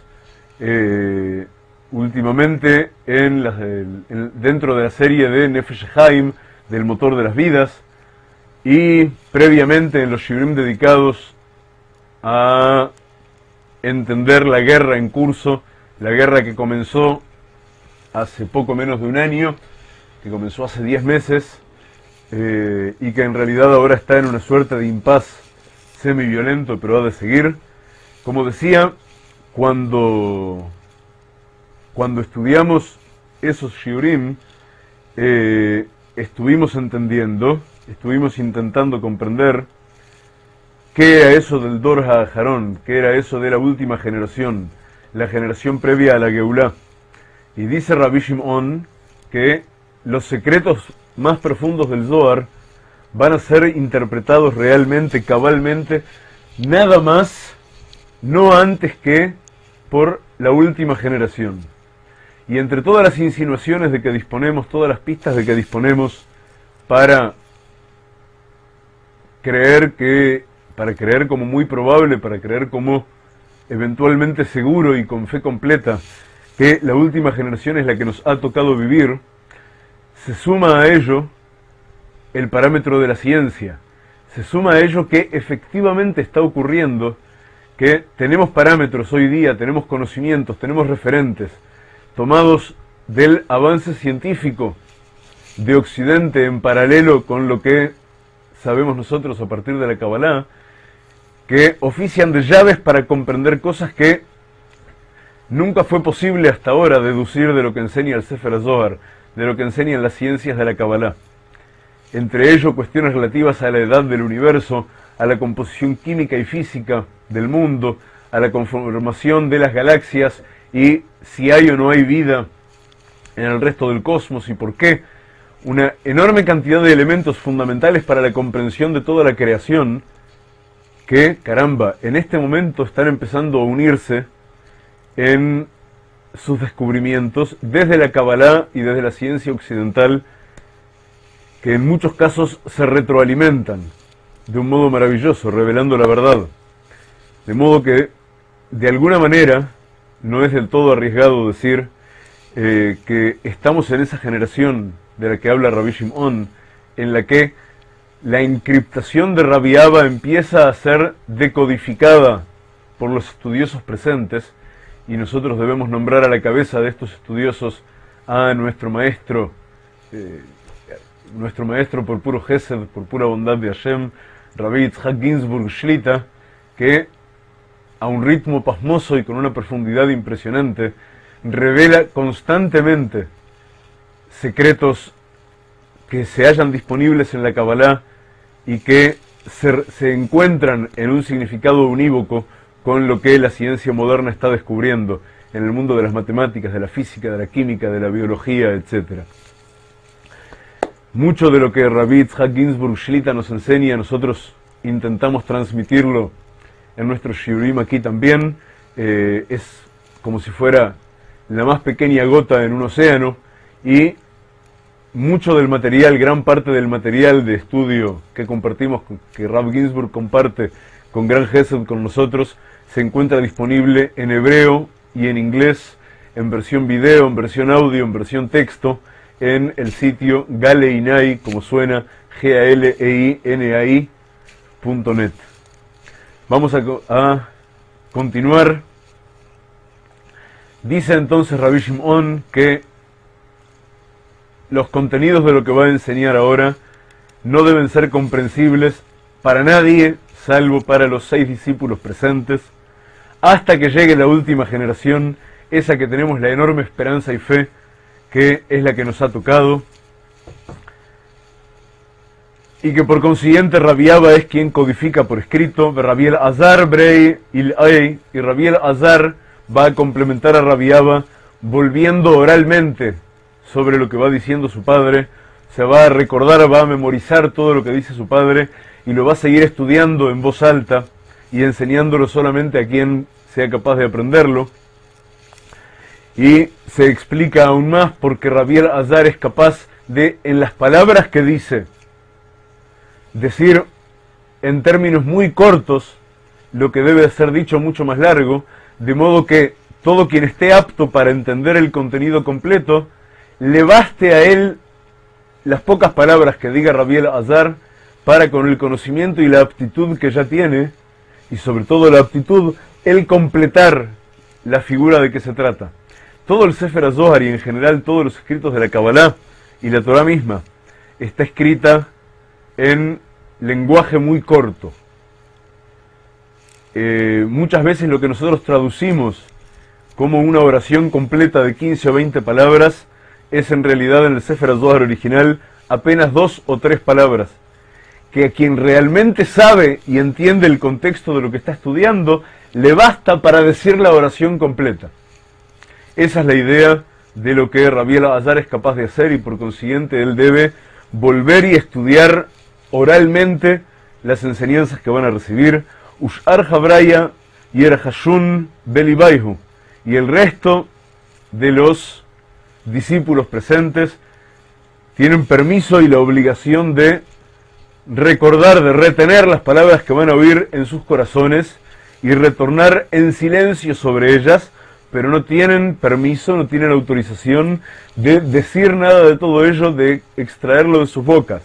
últimamente dentro de la serie de Nefesh Haim, del motor de las vidas, y previamente en los Shiurim dedicados a entender la guerra en curso, la guerra que comenzó hace poco menos de un año, que comenzó hace 10 meses, y que en realidad ahora está en una suerte de impas semi-violento, pero ha de seguir. Como decía, cuando estudiamos esos shiurim, estuvimos entendiendo, estuvimos intentando comprender qué era eso del Dor HaAharón, qué era eso de la última generación, la generación previa a la Geulá. Y dice Rabbi Shimon que los secretos más profundos del Zohar van a ser interpretados realmente, cabalmente, nada más, no antes que por la última generación. Y entre todas las insinuaciones de que disponemos, todas las pistas de que disponemos para creer como muy probable, para creer como eventualmente seguro y con fe completa que la última generación es la que nos ha tocado vivir, se suma a ello el parámetro de la ciencia, se suma a ello que efectivamente está ocurriendo, que tenemos parámetros hoy día, tenemos conocimientos, tenemos referentes, tomados del avance científico de Occidente en paralelo con lo que sabemos nosotros a partir de la Kabbalah, que ofician de llaves para comprender cosas que nunca fue posible hasta ahora deducir de lo que enseña el Sefer Zohar, de lo que enseñan las ciencias de la Kabbalah. entre ellos cuestiones relativas a la edad del universo, a la composición química y física del mundo, a la conformación de las galaxias y si hay o no hay vida en el resto del cosmos y por qué. Una enorme cantidad de elementos fundamentales para la comprensión de toda la creación que, caramba, en este momento están empezando a unirse en sus descubrimientos desde la Kabbalah y desde la ciencia occidental, que en muchos casos se retroalimentan de un modo maravilloso, revelando la verdad. De modo que, de alguna manera, no es del todo arriesgado decir que estamos en esa generación de la que habla Rabbi Shimon, en la que la encriptación de Rabbi Abba empieza a ser decodificada por los estudiosos presentes, y nosotros debemos nombrar a la cabeza de estos estudiosos a nuestro maestro por puro Gesed, por pura bondad de Hashem, Rabbi Yitzhak Ginsburg Shlita, que a un ritmo pasmoso y con una profundidad impresionante revela constantemente secretos que se hallan disponibles en la Kabbalah y que se encuentran en un significado unívoco con lo que la ciencia moderna está descubriendo en el mundo de las matemáticas, de la física, de la química, de la biología, etc. Mucho de lo que Rabbi Yitzhak Ginsburg Shlita nos enseña, nosotros intentamos transmitirlo en nuestro shiurim aquí también. Es como si fuera la más pequeña gota en un océano, y mucho del material, gran parte del material de estudio que compartimos, que Rav Ginsburg comparte con gran gesed con nosotros, se encuentra disponible en hebreo y en inglés, en versión video, en versión audio, en versión texto, en el sitio galeinai, como suena, galeinai.net. Vamos a continuar. Dice entonces Rabbi Shimon que los contenidos de lo que va a enseñar ahora no deben ser comprensibles para nadie, salvo para los 6 discípulos presentes, hasta que llegue la última generación, esa que tenemos la enorme esperanza y fe, que es la que nos ha tocado, y que por consiguiente Rabbi Abba es quien codifica por escrito. Rabbi Elazar Brei Il-Ay, y Rabbi Elazar va a complementar a Rabbi Abba volviendo oralmente sobre lo que va diciendo su padre. Se va a recordar, va a memorizar todo lo que dice su padre y lo va a seguir estudiando en voz alta y enseñándolo solamente a quien sea capaz de aprenderlo. Y se explica aún más porque Rabbi Elazar es capaz de, en las palabras que dice, decir en términos muy cortos lo que debe ser dicho mucho más largo, de modo que todo quien esté apto para entender el contenido completo, le baste a él las pocas palabras que diga Rabbi Elazar para, con el conocimiento y la aptitud que ya tiene, y sobre todo la aptitud, el completar la figura de que se trata. Todo el Sefer HaZohar y en general todos los escritos de la Kabbalah y la Torah misma está escrita en lenguaje muy corto. Muchas veces lo que nosotros traducimos como una oración completa de 15 o 20 palabras es en realidad en el Sefer HaZohar original apenas 2 o 3 palabras, que a quien realmente sabe y entiende el contexto de lo que está estudiando, le basta para decir la oración completa. Esa es la idea de lo que Rabbi Elazar es capaz de hacer, y por consiguiente él debe volver y estudiar oralmente las enseñanzas que van a recibir. Ushar Habraya Yer Hashun Belibaihu, y el resto de los discípulos presentes tienen permiso y la obligación de recordar, de retener las palabras que van a oír en sus corazones y retornar en silencio sobre ellas, pero no tienen permiso, no tienen autorización de decir nada de todo ello, de extraerlo de sus bocas.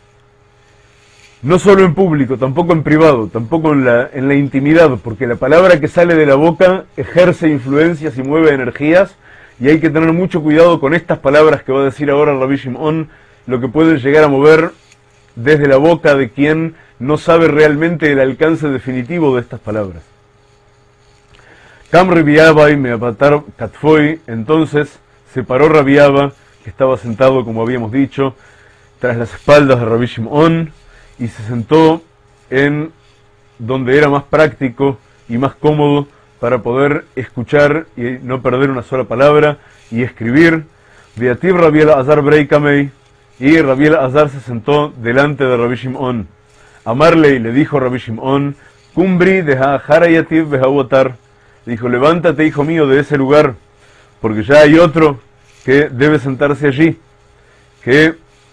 No solo en público, tampoco en privado, tampoco en la intimidad, porque la palabra que sale de la boca ejerce influencias y mueve energías, y hay que tener mucho cuidado con estas palabras que va a decir ahora Rabbi Shimon, lo que puede llegar a mover desde la boca de quien no sabe realmente el alcance definitivo de estas palabras. Kam Rabbi Abba y Meapatar Katfoy, entonces se paró Rabbi Abba, que estaba sentado como habíamos dicho, tras las espaldas de Rabbi Shimon y se sentó en donde era más práctico y más cómodo para poder escuchar y no perder una sola palabra y escribir. Beativ Rabbi Elazar Breikamei, y Rabbi Elazar se sentó delante de Rabbi Shimon. Amarle, le dijo Rabbi Shimon, Kumbri de Ha'acharayativ Behawotar, dijo, levántate, hijo mío, de ese lugar, porque ya hay otro que debe sentarse allí, que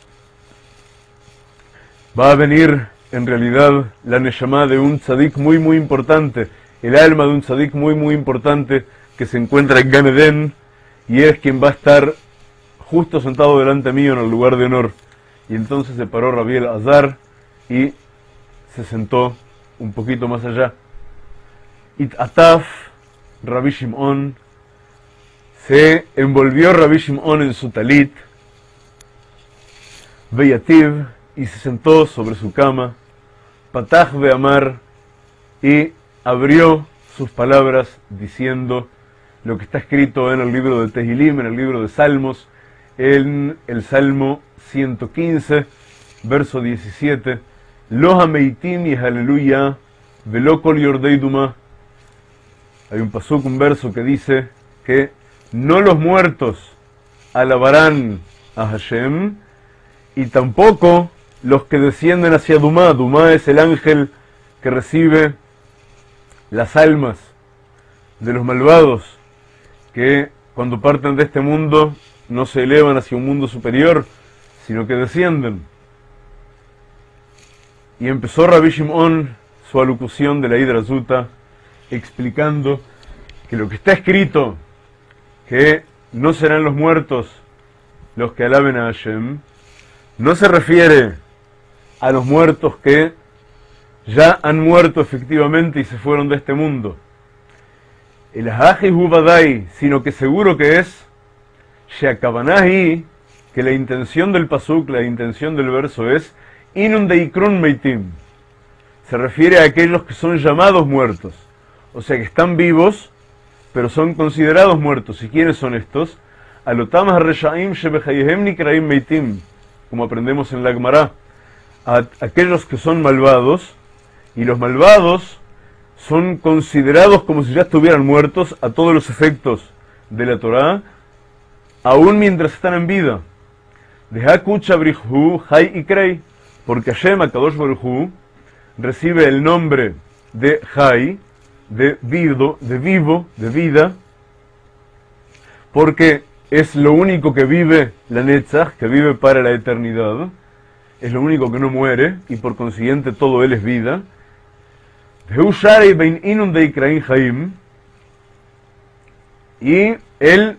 va a venir en realidad la neshama de un tzadik muy muy importante, el alma de un tzadik muy muy importante que se encuentra en Gan Eden, y es quien va a estar justo sentado delante mío en el lugar de honor. Y entonces se paró Rabbi Elazar y se sentó un poquito más allá. Ataf Rabbi Shimon, se envolvió Rabbi Shimon en su talit, Beyativ, y se sentó sobre su cama, Patach Beamar, y abrió sus palabras diciendo lo que está escrito en el libro de Tehilim, en el libro de Salmos, en el Salmo 115, verso 17, Lo hameitim y aleluya, velo kol yordei duma. Hay un pasuk, un verso que dice que no los muertos alabarán a Hashem, y tampoco los que descienden hacia Dumá. Dumá es el ángel que recibe las almas de los malvados, que cuando parten de este mundo no se elevan hacia un mundo superior, sino que descienden. Y empezó Rabbi Shimon su alocución de la Hidra Zuta, explicando que lo que está escrito, que no serán los muertos los que alaben a Hashem, no se refiere a los muertos que ya han muerto efectivamente y se fueron de este mundo. El Haji Hubadai, sino que seguro que es Sheakabanahi, que la intención del pasuk, la intención del verso es Inun Deikrun Meitim. Se refiere a aquellos que son llamados muertos, o sea que están vivos, pero son considerados muertos. ¿Y quiénes son estos? Alotamas Reshaim Shebechayehem Nikraim Meitim, como aprendemos en la Gemara, aquellos que son malvados, y los malvados son considerados como si ya estuvieran muertos a todos los efectos de la Torá, aún mientras están en vida. De Hakucha Brihu Hay Ikrei, porque Hashem Akadosh Baruj Hu recibe el nombre de Hay, de vivo, de vida, porque es lo único que vive la Netzach, que vive para la eternidad, es lo único que no muere, y por consiguiente todo él es vida. Y él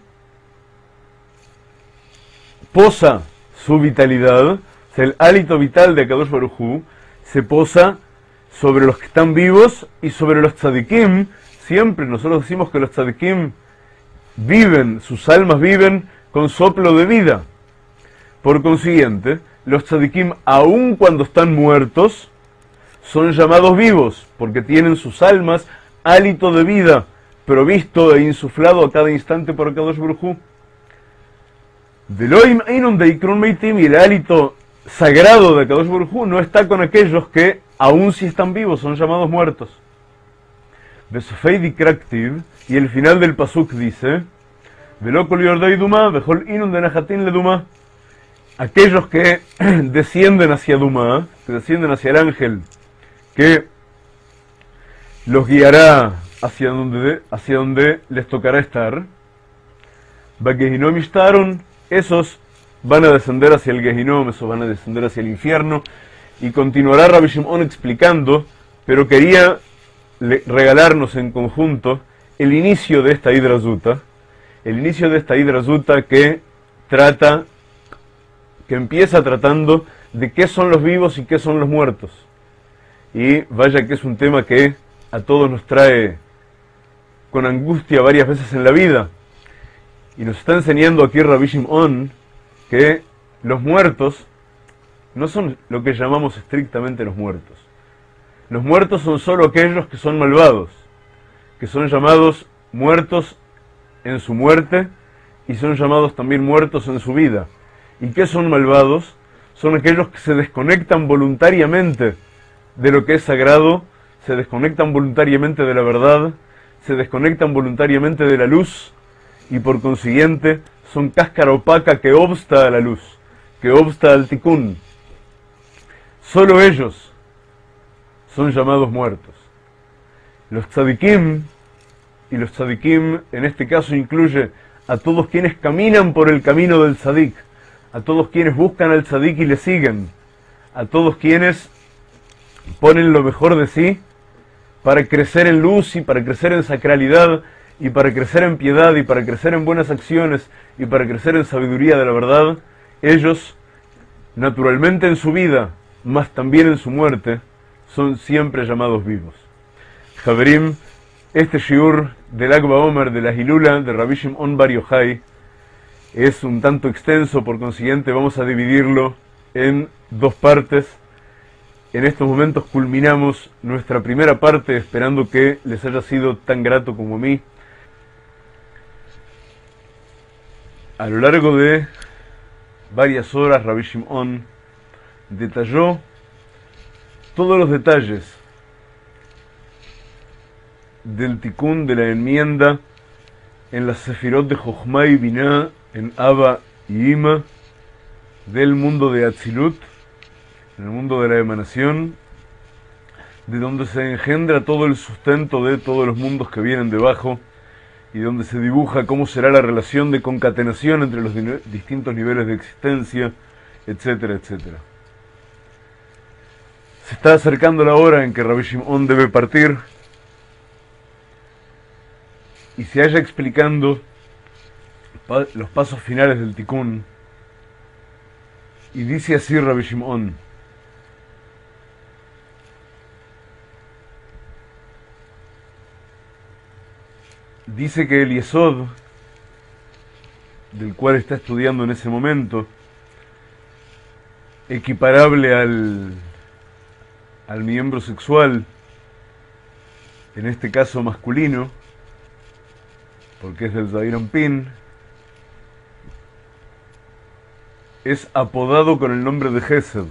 posa su vitalidad, o sea, el hálito vital de Akadosh Baruj Hu se posa sobre los que están vivos y sobre los tzadikim. Siempre nosotros decimos que los tzadikim viven, sus almas viven con soplo de vida. Por consiguiente, los tzadikim, aun cuando están muertos, son llamados vivos, porque tienen sus almas hálito de vida, provisto e insuflado a cada instante por Akadosh Baruj Hu. Veloim Einun Deikrun Meitim, y el hálito sagrado de Akadosh Baruj Hu no está con aquellos que, aun si están vivos, son llamados muertos. Besofei Dikraktiv, y el final del pasuk dice, Velo kol yordei duma, vechol inun de nahatin le duma. Aquellos que descienden hacia Dumá, que descienden hacia el ángel, que los guiará hacia donde les tocará estar, Bagehinom ishtaron, esos van a descender hacia el Gehinom, esos van a descender hacia el infierno, y continuará Rabbi Shimon explicando, pero quería regalarnos en conjunto el inicio de esta Hidra Zuta, que empieza tratando de qué son los vivos y qué son los muertos. Y vaya que es un tema que a todos nos trae con angustia varias veces en la vida. Y nos está enseñando aquí Rabbi Shimon que los muertos no son lo que llamamos estrictamente los muertos. Los muertos son solo aquellos que son malvados, que son llamados muertos en su muerte y son llamados también muertos en su vida. ¿Y qué son malvados? son aquellos que se desconectan voluntariamente de lo que es sagrado, se desconectan voluntariamente de la verdad, se desconectan voluntariamente de la luz, y por consiguiente son cáscara opaca que obsta a la luz, que obsta al tikkun. Solo ellos son llamados muertos. Los tzadikim, y los tzadikim en este caso incluye a todos quienes caminan por el camino del tzadik, a todos quienes buscan al tzadik y le siguen, a todos quienes ponen lo mejor de sí para crecer en luz y para crecer en sacralidad y para crecer en piedad y para crecer en buenas acciones y para crecer en sabiduría de la verdad. Ellos, naturalmente en su vida, mas también en su muerte, son siempre llamados vivos. Javerim, este shiur del Lag BaOmer de la Hilula de Rabbi Shimon Bar Yochai es un tanto extenso, por consiguiente vamos a dividirlo en dos partes. En estos momentos culminamos nuestra primera parte, esperando que les haya sido tan grato como a mí. A lo largo de varias horas, Rabbi Shimon detalló todos los detalles del tikkun, de la enmienda en las sefirot de Jochma y Binah, en Abba y Ima, del mundo de Atzilut, en el mundo de la emanación, de donde se engendra todo el sustento de todos los mundos que vienen debajo, y donde se dibuja cómo será la relación de concatenación entre los distintos niveles de existencia, etcétera, etcétera. Se está acercando la hora en que Rabbi Shimon debe partir y se haya explicando los pasos finales del tikkun. Y dice así Rabbi Shimon: dice que el yesod, del cual está estudiando en ese momento, equiparable al miembro sexual, en este caso masculino, porque es del Zair Anpin, es apodado con el nombre de Gesed,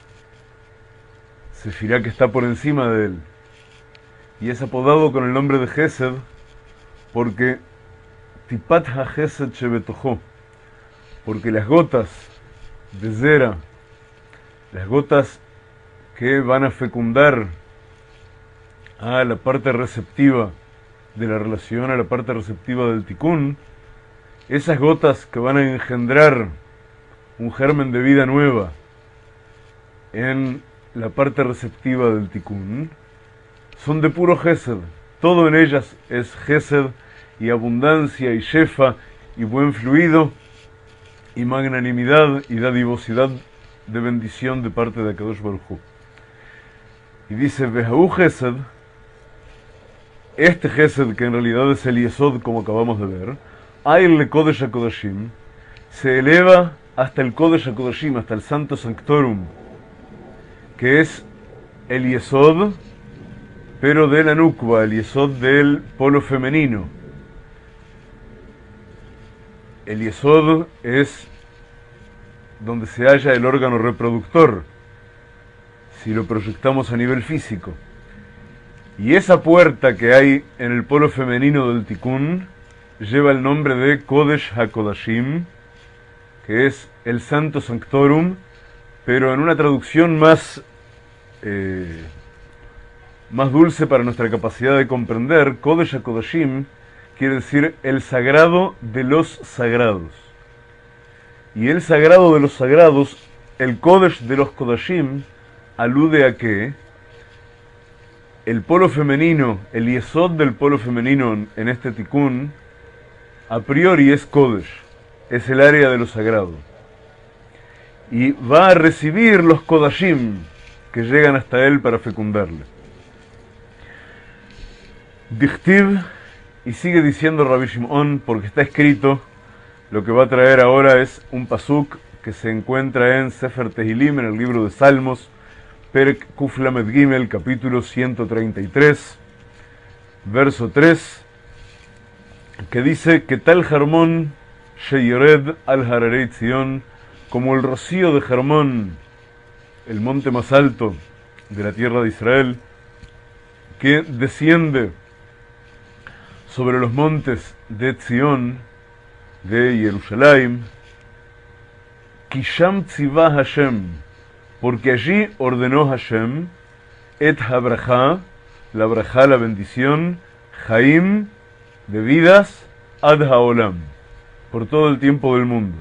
sefirá que está por encima de él, y es apodado con el nombre de Gesed porque Tipat HaGesed Shebetojo, porque las gotas de Zera, las gotas que van a fecundar a la parte receptiva de la relación, a la parte receptiva del tikkun, esas gotas que van a engendrar un germen de vida nueva en la parte receptiva del tikkun, son de puro Gesed. Todo en ellas es Gesed y abundancia y shefa y buen fluido y magnanimidad y dadivosidad de bendición de parte de Akadosh Baruj Hu. Y dice, Vehaú Gesed, este Gesed, que en realidad es el Yesod, como acabamos de ver, Aile Kodesh HaKodashim, se eleva hasta el Kodesh HaKodashim, hasta el Santo Sanctorum, que es el Yesod, pero de la Nukba, el Yesod del polo femenino. El Yesod es donde se halla el órgano reproductor, si lo proyectamos a nivel físico. Y esa puerta que hay en el polo femenino del tikkun lleva el nombre de Kodesh HaKodashim, que es el Santo Sanctorum, pero en una traducción más dulce para nuestra capacidad de comprender. Kodesh HaKodashim quiere decir el sagrado de los sagrados. Y el sagrado de los sagrados, el Kodesh de los Kodashim, alude a que el polo femenino, el Yesod del polo femenino en este tikkun, a priori es Kodesh, es el área de lo sagrado. Y va a recibir los Kodashim que llegan hasta él para fecundarle. Dichtiv, y sigue diciendo Rabbi Shimon, porque está escrito, lo que va a traer ahora es un pasuk que se encuentra en Sefer Tehilim, en el libro de Salmos, Perek Kuf Lamed Gimel, capítulo 133, verso 3, que dice que tal Harmon Sheyered al Hararei Zion, como el rocío de Hermón, el monte más alto de la tierra de Israel, que desciende sobre los montes de Zion, de Jerusalén, Kisham tzivah Hashem, porque allí ordenó Hashem, et habraja, la bendición, Jaim, de vidas, ad haolam, por todo el tiempo del mundo.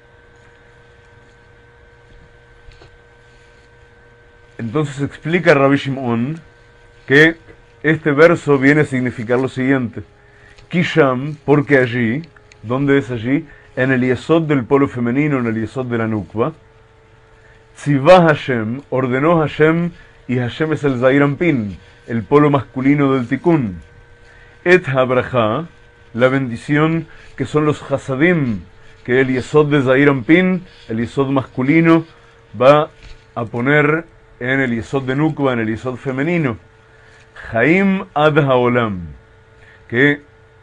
Entonces explica Rabbi Shimon que este verso viene a significar lo siguiente: Kisham, porque allí, ¿dónde es allí? En el yesod del polo femenino, en el yesod de la nukva. Tzivah Hashem, ordenó Hashem, y Hashem es el Zair Anpin, el polo masculino del Tikkun. Et habraja, la bendición, que son los hasadim, que el yesod de Zair Anpin, el yesod masculino, va a poner en el yesod de nukva, en el yesod femenino. Jaim ad haolam, que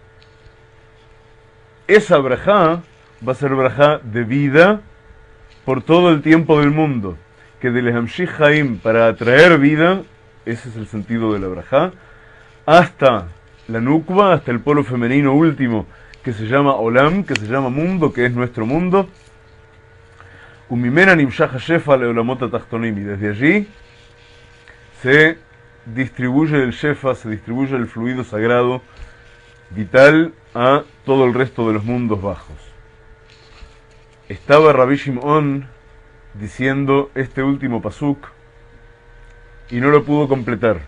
esa brajá va a ser brajá de vida por todo el tiempo del mundo, que de lehamshich Jaim, para atraer vida, ese es el sentido de la brajá, hasta la nukva, hasta el polo femenino último, que se llama olam, que se llama mundo, que es nuestro mundo. Umimena nimshach hashefa leolamot atachtonim, y desde allí se distribuye el shefa, se distribuye el fluido sagrado vital a todo el resto de los mundos bajos. Estaba Rabbi Shimon diciendo este último pasuk y no lo pudo completar.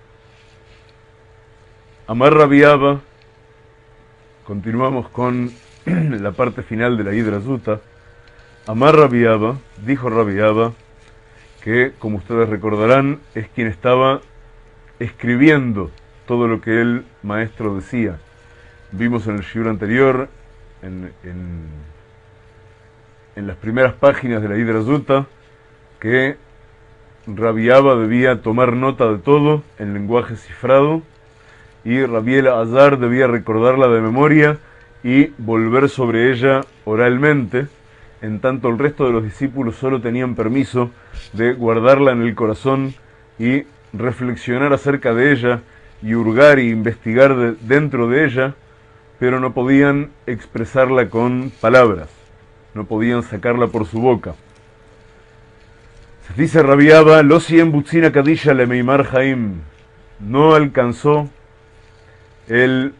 Amar Rabbi Abba, continuamos con la parte final de la Hidra Zuta. Amar Rabbi Abba, dijo Rabbi Abba, que como ustedes recordarán es quien estaba escribiendo todo lo que el maestro decía. Vimos en el shiur anterior, en las primeras páginas de la Hidra Zuta, que Rabbi Abba debía tomar nota de todo en lenguaje cifrado, y Rabbi Elazar debía recordarla de memoria y volver sobre ella oralmente, en tanto el resto de los discípulos solo tenían permiso de guardarla en el corazón y reflexionar acerca de ella y hurgar y investigar dentro de ella, pero no podían expresarla con palabras, no podían sacarla por su boca. Se dice Rabbi Abba, lo sien butzina kadisha le meimar Jaim, no alcanzó el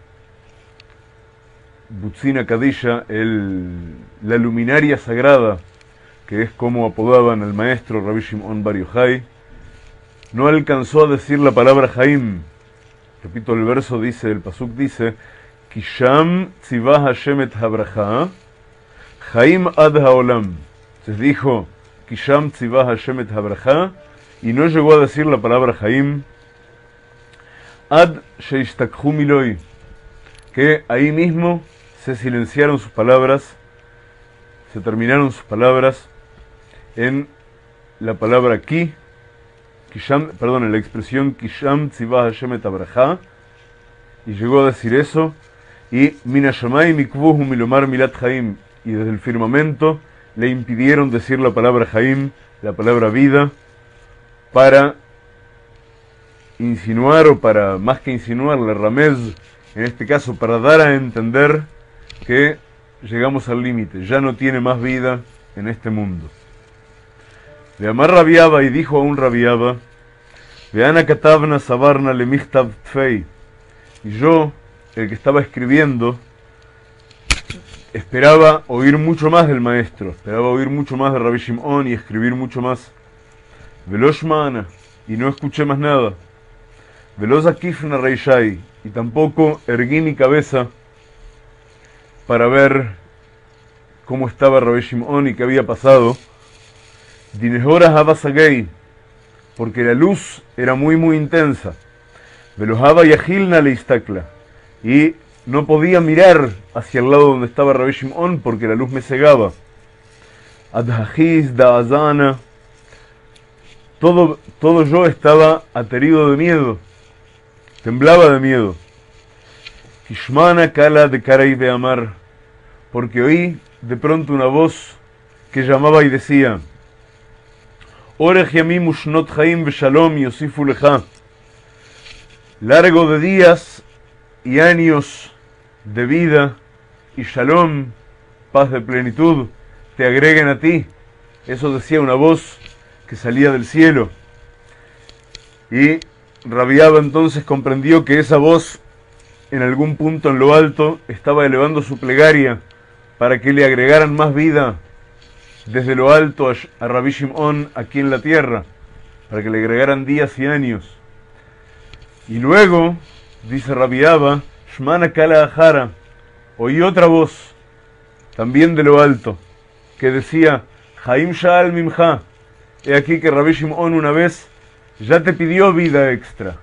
butzina kadisha, la luminaria sagrada, que es como apodaban al maestro Rabbi Shimon Bar Yochai, no alcanzó a decir la palabra Jaim. Repito, el verso dice, el pasuk dice, Kisham tzivah Hashem et habraja, Jaim ad haolam. Se dijo, Kisham tzivah Hashem et habraja, y no llegó a decir la palabra Jaim, ad sheishtakhu miloi, que ahí mismo se silenciaron sus palabras, se terminaron sus palabras en la palabra ki, en la expresión Kisham tzivah Hashem et habraja, y llegó a decir eso, y Mina Shamay mikvuhu milomar milat Jaim, y desde el firmamento le impidieron decir la palabra Jaim, la palabra vida, para insinuar, o para, más que insinuar, la ramez, en este caso, para dar a entender que llegamos al límite, ya no tiene más vida en este mundo. De Amar Rabbi Abba, y dijo a un Rabbi Abba, Veana katabna sabarna le michtav tfei, y yo, el que estaba escribiendo, esperaba oír mucho más del maestro, esperaba oír mucho más de Rabbi Shimon y escribir mucho más. Veloshmana, y no escuché más nada. Velozakifna reishai, y tampoco erguí mi cabeza para ver cómo estaba Rabbi Shimon y qué había pasado. Dinehoras habasagei, porque la luz era muy intensa. Velojaba yahilna leistakla, y no podía mirar hacia el lado donde estaba Rabbi Shimon porque la luz me cegaba. Adhajiz da'azana, todo yo estaba aterido de miedo, temblaba de miedo. Kishmana kala de karai de amar, porque oí de pronto una voz que llamaba y decía: Orech yamim ushnot chaim veshalom yosifu lecha. Largo de días y años de vida y shalom, paz de plenitud, te agreguen a ti. Eso decía una voz que salía del cielo. Y Rabbi Abba entonces comprendió que esa voz, en algún punto en lo alto, estaba elevando su plegaria para que le agregaran más vida desde lo alto a Rabbi Shimon aquí en la tierra, para que le agregaran días y años. Y luego, dice Rabbi Abba, Shmana Kala Ahara, oí otra voz, también de lo alto, que decía: Haim Sha'al Mimcha, he aquí que Rabbi Shimon una vez ya te pidió vida extra.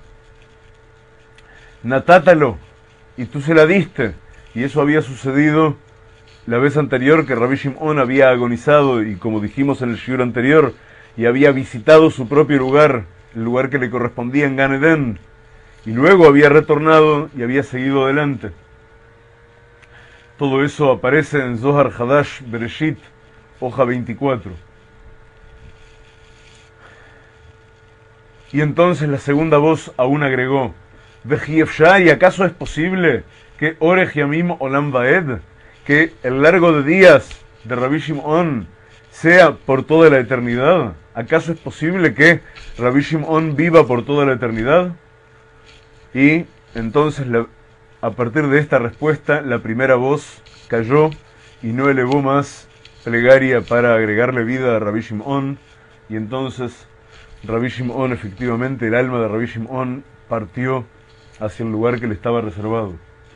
Natátalo, y tú se la diste. Y eso había sucedido la vez anterior, que Rabbi Shimon había agonizado, y como dijimos en el shiur anterior, y había visitado su propio lugar, el lugar que le correspondía en Gan Eden, y luego había retornado y había seguido adelante. Todo eso aparece en Zohar Hadash Bereshit, hoja 24. Y entonces la segunda voz aún agregó: Vejiefshá, ¿y acaso es posible que Orech Yamim Olam Vaed, que el largo de días de Rabbi Shimon sea por toda la eternidad? ¿Acaso es posible que Rabbi Shimon viva por toda la eternidad? Y entonces, a partir de esta respuesta, la primera voz cayó y no elevó más plegaria para agregarle vida a Rabbi Shimon. Y entonces Rabbi Shimon, efectivamente, el alma de Rabbi Shimon partió hacia el lugar que le estaba reservado.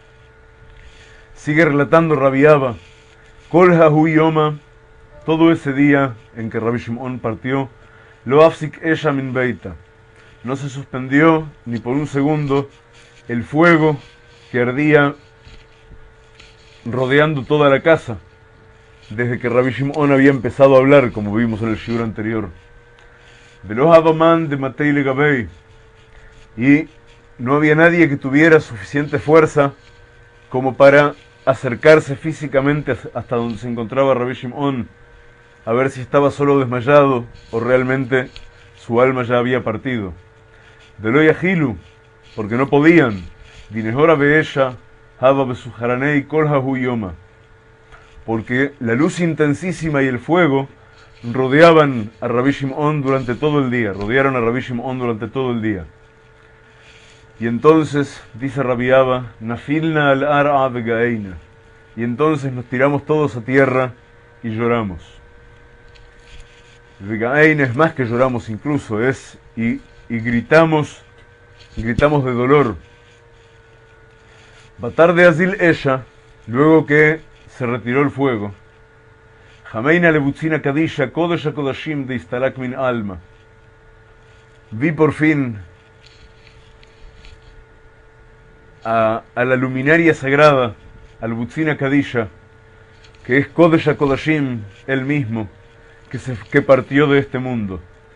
Sigue relatando Rabbi Abba: Kol hahu yoma, todo ese día en que Rabbi Shimon partió, lo afsik esha min beita, no se suspendió ni por un segundo el fuego que ardía rodeando toda la casa, desde que Rabbi Shimon había empezado a hablar, como vimos en el shiur anterior. Velo habaman de Matei Legabei, y no había nadie que tuviera suficiente fuerza como para acercarse físicamente hasta donde se encontraba Rabbi Shimon, a ver si estaba solo desmayado o realmente su alma ya había partido. Velo yahilu, porque no podían. Dinehora beesha haba besuharanei kol hahu yoma, porque la luz intensísima y el fuego rodeaban a Rabbi Shimon durante todo el día, rodearon a Rabbi Shimon durante todo el día. Y entonces, dice Rabbi Abba, Nafilna al ar'a vegaeina, y entonces nos tiramos todos a tierra y lloramos. Vegaeina es más que lloramos, incluso y gritamos de dolor. Batar de Azil ella, luego que se retiró el fuego, Jameina lebutzina kadisha kodesh kodashim de istalak min alma, vi por fin a la luminaria sagrada, al Butzina Kadisha, que es Kodesh Kodashim, él mismo, que partió de este mundo.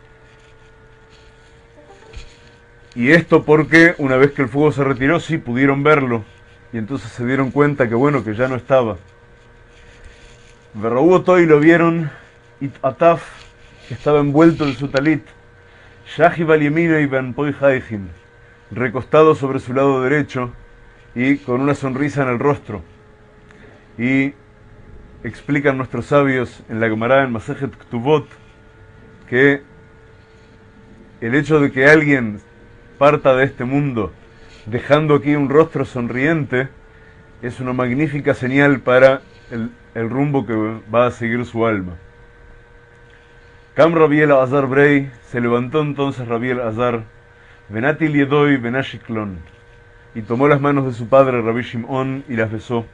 Y esto porque una vez que el fuego se retiró, sí pudieron verlo, y entonces se dieron cuenta que bueno, que ya no estaba. Verraúoto, y lo vieron, y Ataf, que estaba envuelto en su talit, Shahi Balyemina y Benpoy Haijin, recostado sobre su lado derecho y con una sonrisa en el rostro. Y explican nuestros sabios en la Gemara en Masejet Ktubot que el hecho de que alguien parta de este mundo dejando aquí un rostro sonriente es una magnífica señal para el rumbo que va a seguir su alma. Kam Rabbi Elazar Brei, se levantó entonces Rabbi Elazar, Benati Liedoy Benashiklon, y tomó las manos de su padre Rabbi Shimon y las besó.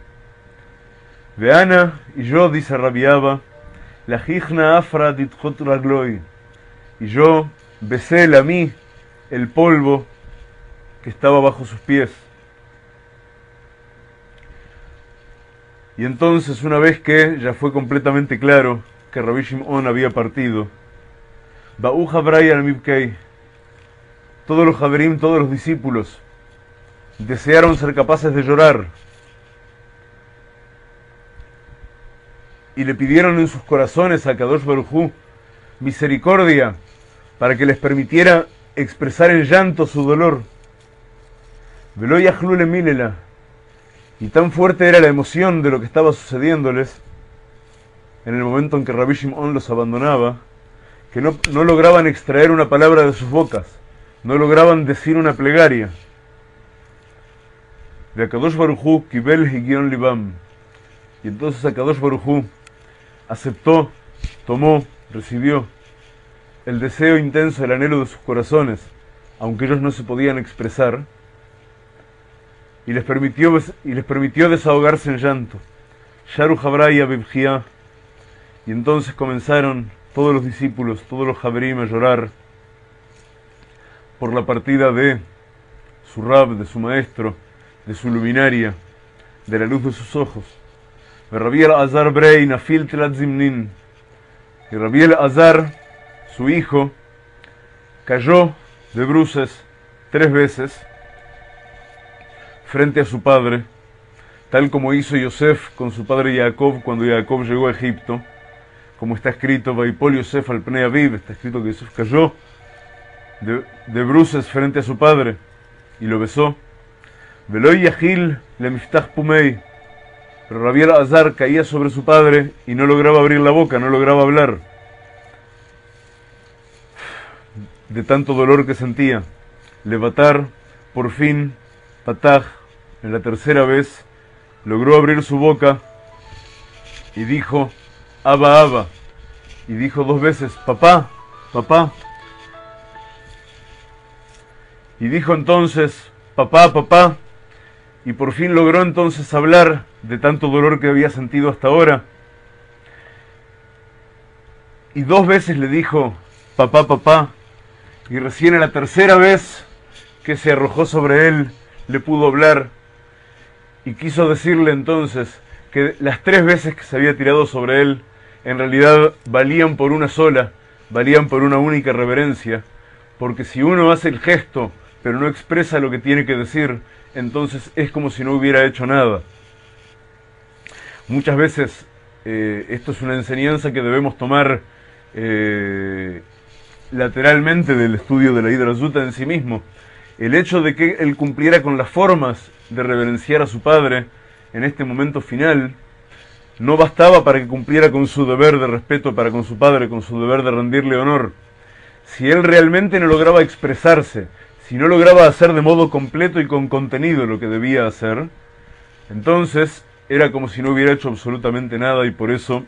Veana, y yo, dice Rabbi Abba, la Hijna Afra Ditchot Ragloy, y yo besé a mí el polvo que estaba bajo sus pies. Y entonces, una vez que ya fue completamente claro que Rabbi Shimon había partido, Ba'u Habray al-Mibkei, todos los Haverim, todos los discípulos, desearon ser capaces de llorar. y le pidieron en sus corazones a Kadosh Baruj Hu misericordia para que les permitiera expresar en llanto su dolor. Velo yachlu lemilela, y tan fuerte era la emoción de lo que estaba sucediéndoles en el momento en que Rabbi Shimon los abandonaba, que no lograban extraer una palabra de sus bocas, no lograban decir una plegaria. De Akadosh Baruj Hu kibel higion libam, y entonces Akadosh Baruj Hu aceptó, tomó, recibió el deseo intenso, el anhelo de sus corazones, aunque ellos no se podían expresar, y les permitió desahogarse en llanto. Sharu Habraya Bibjia, y entonces comenzaron todos los discípulos, todos los Jabrim a llorar por la partida de su Rab, de su maestro, de su luminaria, de la luz de sus ojos. Rabbi Elazar Brei Nafil Telat Zimnin, y Rabbi Elazar, su hijo, cayó de bruces 3 veces frente a su padre, tal como hizo Yosef con su padre Jacob cuando Jacob llegó a Egipto, como está escrito, Vaipol Yosef al Pnei Aviv, está escrito que Yosef cayó de bruces frente a su padre y lo besó. Veloy Yahil le Miftach Pumei, pero Rabbi Elazar caía sobre su padre y no lograba abrir la boca, no lograba hablar, de tanto dolor que sentía. Levatar, por fin, Patach, en la tercera vez, logró abrir su boca y dijo, Abba, Abba, y dijo 2 veces, papá, papá, y dijo entonces, papá, papá, y por fin logró entonces hablar de tanto dolor que había sentido hasta ahora, y 2 veces le dijo, papá, papá, y recién en la tercera vez que se arrojó sobre él, le pudo hablar, y quiso decirle entonces que las 3 veces que se había tirado sobre él, en realidad valían por una sola, valían por una única reverencia, porque si uno hace el gesto, pero no expresa lo que tiene que decir, entonces es como si no hubiera hecho nada. Muchas veces esto es una enseñanza que debemos tomar lateralmente del estudio de la Hidra Zuta en sí mismo. El hecho de que él cumpliera con las formas de reverenciar a su padre en este momento final, no bastaba para que cumpliera con su deber de respeto para con su padre, con su deber de rendirle honor. Si él realmente no lograba expresarse, si no lograba hacer de modo completo y con contenido lo que debía hacer, entonces era como si no hubiera hecho absolutamente nada, y por eso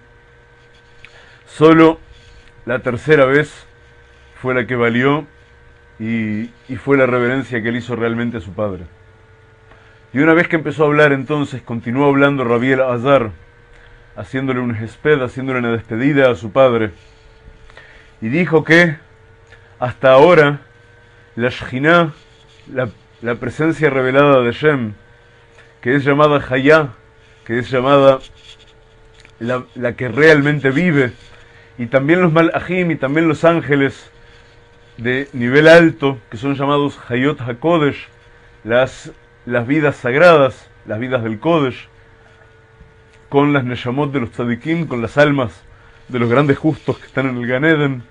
solo la tercera vez fue la que valió y fue la reverencia que él hizo realmente a su padre. Y una vez que empezó a hablar, entonces continuó hablando Rabbi Elazar, haciéndole un hesped, haciéndole una despedida a su padre, y dijo que hasta ahora la Shejinah, la presencia revelada de Shem, que es llamada Hayá, que es llamada la que realmente vive, y también los Malachim y también los ángeles de nivel alto, que son llamados Hayot HaKodesh, las vidas sagradas, las vidas del Kodesh, con las Neshamot de los Tzadikim, con las almas de los grandes justos que están en el Gan Eden.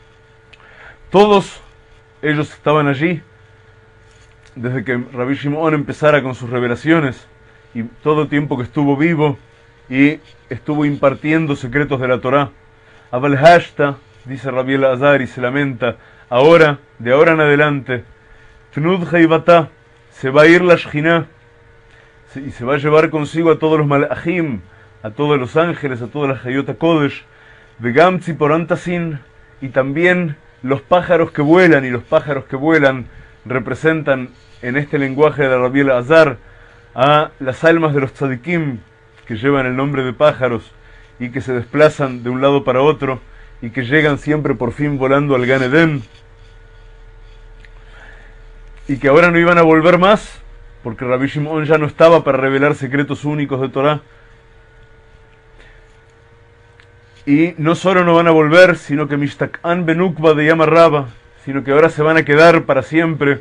Todos ellos estaban allí desde que Rabbi Shimon empezara con sus revelaciones y todo el tiempo que estuvo vivo y estuvo impartiendo secretos de la Torá. Abal Hashta, dice Rabbi Elazar y se lamenta, ahora, de ahora en adelante, Tnud Heibatá, se va a ir la Shejinah y se va a llevar consigo a todos los Malachim, a todos los ángeles, a todas las Hayot HaKodesh, Vegam Tziporan Tasin, y también los pájaros que vuelan, y los pájaros que vuelan representan en este lenguaje de Rabbi Elazar a las almas de los tzadikim que llevan el nombre de pájaros y que se desplazan de un lado para otro y que llegan siempre por fin volando al Gan Eden, y que ahora no iban a volver más porque Rabbi Shimon ya no estaba para revelar secretos únicos de Torah. Y no solo no van a volver, sino que Mishtak'an Benukba de Yama Rabba, sino que ahora se van a quedar para siempre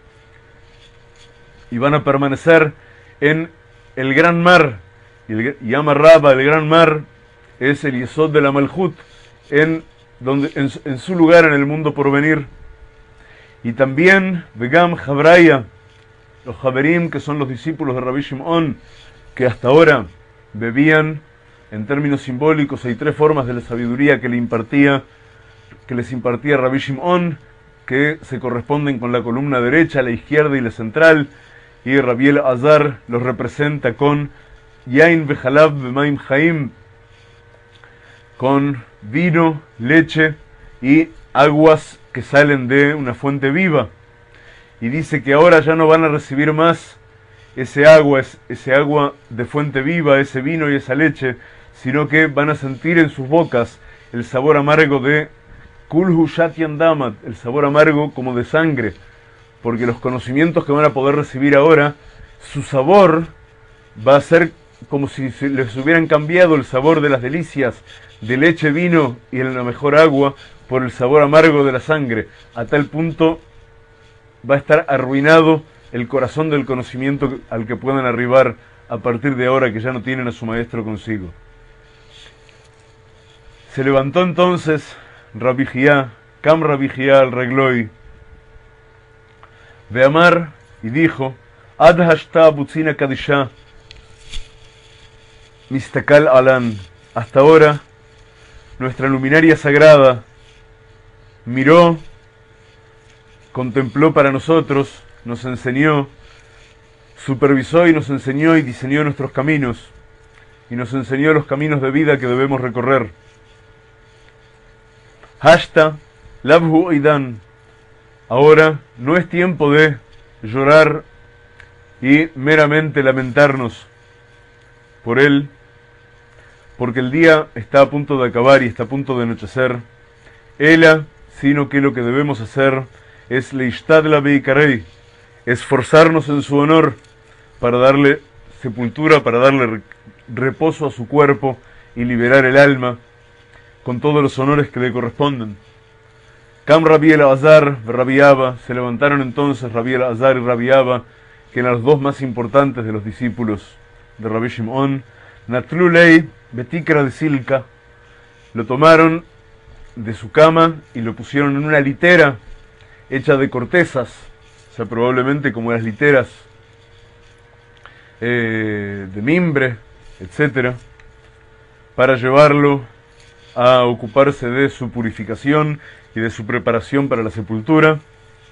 y van a permanecer en el gran mar. Y Yama Rabba, el gran mar, es el Yesod de la Malhut, en su lugar en el mundo por venir. Y también Vegam Jabraya, los Javerim, que son los discípulos de Rabbi Shimon, que hasta ahora bebían en términos simbólicos. Hay tres formas de la sabiduría que les impartía Rabbi Shimon, que se corresponden con la columna derecha, la izquierda y la central, y Rabbi Elazar los representa con Yain Bejalab Bemaim Chaim, con vino, leche y aguas que salen de una fuente viva. Y dice que ahora ya no van a recibir más ese agua de fuente viva, ese vino y esa leche, sino que van a sentir en sus bocas el sabor amargo de Kulhu Shatian Damat, el sabor amargo como de sangre, porque los conocimientos que van a poder recibir ahora, su sabor va a ser como si les hubieran cambiado el sabor de las delicias de leche, vino y la mejor agua por el sabor amargo de la sangre. A tal punto va a estar arruinado el corazón del conocimiento al que puedan arribar a partir de ahora que ya no tienen a su maestro consigo. Se levantó entonces Rabbi Jia, Kam Rabbi Jia al Regloi, Veamar, y dijo: Ad hashta butzina kadisha, mistakal alan. Hasta ahora, nuestra luminaria sagrada miró, contempló para nosotros, nos enseñó, supervisó y nos enseñó y diseñó nuestros caminos, y nos enseñó los caminos de vida que debemos recorrer. Hashta labhu idan. Ahora no es tiempo de llorar y meramente lamentarnos por él, porque el día está a punto de acabar y está a punto de anochecer. Ela, sino que lo que debemos hacer es leishtadla beikarei, esforzarnos en su honor para darle sepultura, para darle reposo a su cuerpo y liberar el alma con todos los honores que le corresponden. Kam Rabbi Elazar, Rabbi Abba, se levantaron entonces Rabbi Elazar y Rabbi Abba, que eran los dos más importantes de los discípulos de Rabbi Shimon. Natlulei Betikra de Silka, lo tomaron de su cama y lo pusieron en una litera hecha de cortezas, o sea, probablemente como las literas de mimbre, etc., para llevarlo a ocuparse de su purificación y de su preparación para la sepultura.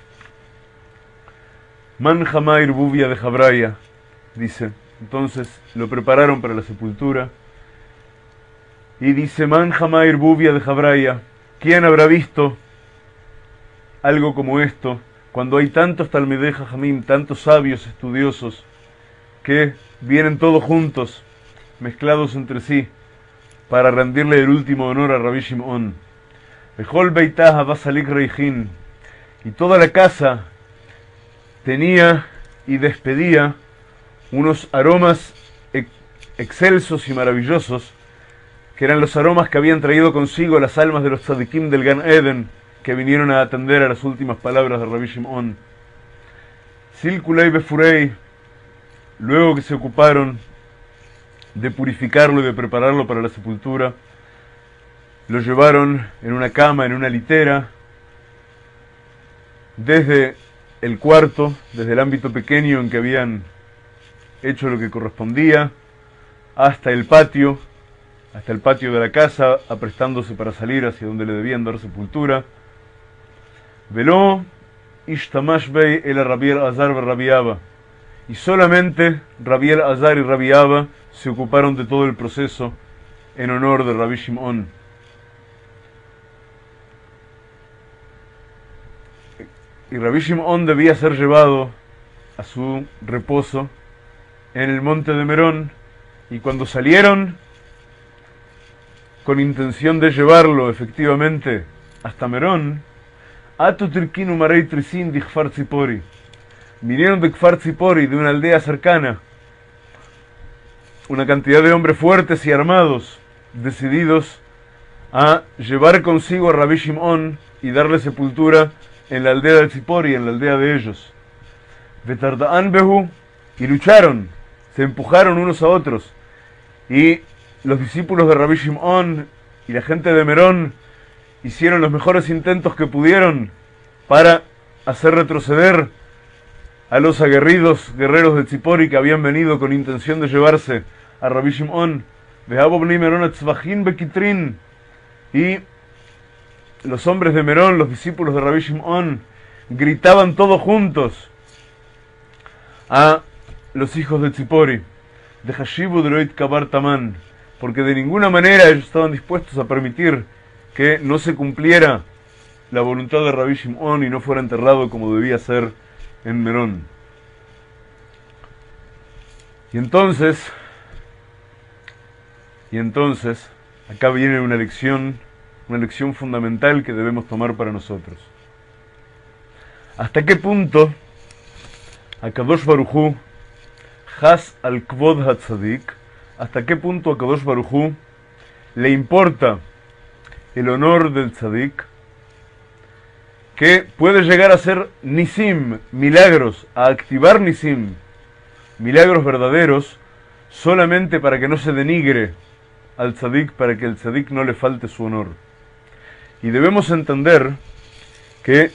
Man Hamair Bubia de Jabraya, dice, entonces lo prepararon para la sepultura. Y dice: Man Hamair Bubia de Jabraya, ¿quién habrá visto algo como esto cuando hay tantos Talmidei Jajamim, tantos sabios estudiosos que vienen todos juntos, mezclados entre sí, para rendirle el último honor a Rabbi Shimon? Bechol Beitah Basalik Reijin, y toda la casa tenía y despedía unos aromas excelsos y maravillosos, que eran los aromas que habían traído consigo las almas de los tzadikim del Gan Eden, que vinieron a atender a las últimas palabras de Rabbi Shimon. Silkulei Befurei, luego que se ocuparon de purificarlo y de prepararlo para la sepultura, lo llevaron en una cama, en una litera, desde el cuarto, desde el ámbito pequeño en que habían hecho lo que correspondía, hasta el patio de la casa, aprestándose para salir hacia donde le debían dar sepultura. Veló Ishtamash Bey el Rabbi Elazar y Rabbi Abba, y solamente Rabbi Elazar y Rabbi Abba se ocuparon de todo el proceso en honor de Rabbi Shimon. Y Rabbi Shimon debía ser llevado a su reposo en el monte de Merón, y cuando salieron con intención de llevarlo efectivamente hasta Merón, vinieron de Kfar Tzipori, de una aldea cercana, una cantidad de hombres fuertes y armados, decididos a llevar consigo a Rabbi Shimon y darle sepultura en la aldea de Tzipori, en la aldea de ellos. Betardaan Behu, y lucharon, se empujaron unos a otros, y los discípulos de Rabbi Shimon y la gente de Merón hicieron los mejores intentos que pudieron para hacer retroceder a los aguerridos guerreros de Tzipori que habían venido con intención de llevarse a Rabbi Shimon. Y los hombres de Merón, los discípulos de Rabbi Shimon, gritaban todos juntos a los hijos de Tzipori, de Hashibu Deloit Kabar Taman, porque de ninguna manera ellos estaban dispuestos a permitir que no se cumpliera la voluntad de Rabbi Shimon y no fuera enterrado como debía ser en Merón. Y entonces, acá viene una lección fundamental que debemos tomar para nosotros. ¿Hasta qué punto Akadosh Baruj Hu Has al Kvod HaTzadik? ¿Hasta qué punto a Kadosh Baruj Hu le importa el honor del tzadik, que puede llegar a ser nisim, milagros, a activar nisim, milagros verdaderos, solamente para que no se denigre al tzadik, para que el tzadik no le falte su honor? Y debemos entender que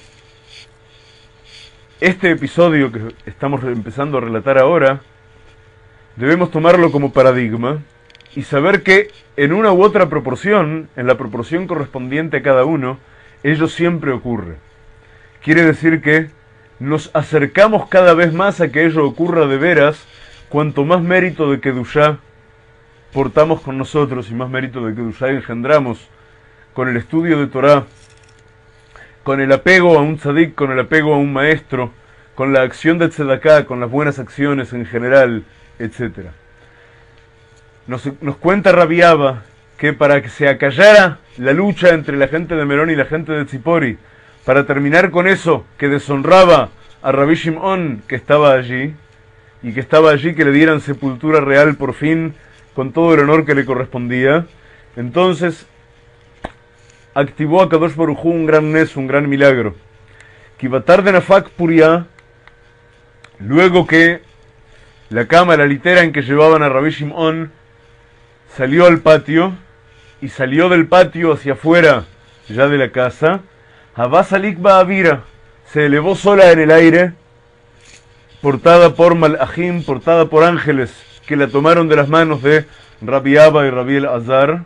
este episodio que estamos empezando a relatar ahora, debemos tomarlo como paradigma y saber que en una u otra proporción, en la proporción correspondiente a cada uno, ello siempre ocurre. Quiere decir que nos acercamos cada vez más a que ello ocurra de veras, cuanto más mérito de Kedushá portamos con nosotros y más mérito de Kedushá engendramos con el estudio de Torah, con el apego a un tzadik, con el apego a un maestro, con la acción de tzedaká, con las buenas acciones en general, etc. Nos cuenta Rabbi Abba que para que se acallara la lucha entre la gente de Merón y la gente de Tzipori, para terminar con eso que deshonraba a Rabbi Shimon, que estaba allí, y que estaba allí que le dieran sepultura real por fin, con todo el honor que le correspondía, entonces activó a Kadosh Baruj Hu un gran nes, un gran milagro. Kivatar de Nafak Puria, luego que la cama, la litera en que llevaban a Rabbi Shimon salió al patio, y salió del patio hacia afuera ya de la casa, Habasalik Ba'avira, se elevó sola en el aire, portada por Malachim, portada por ángeles que la tomaron de las manos de Rabbi Abba y Rabbi Elazar.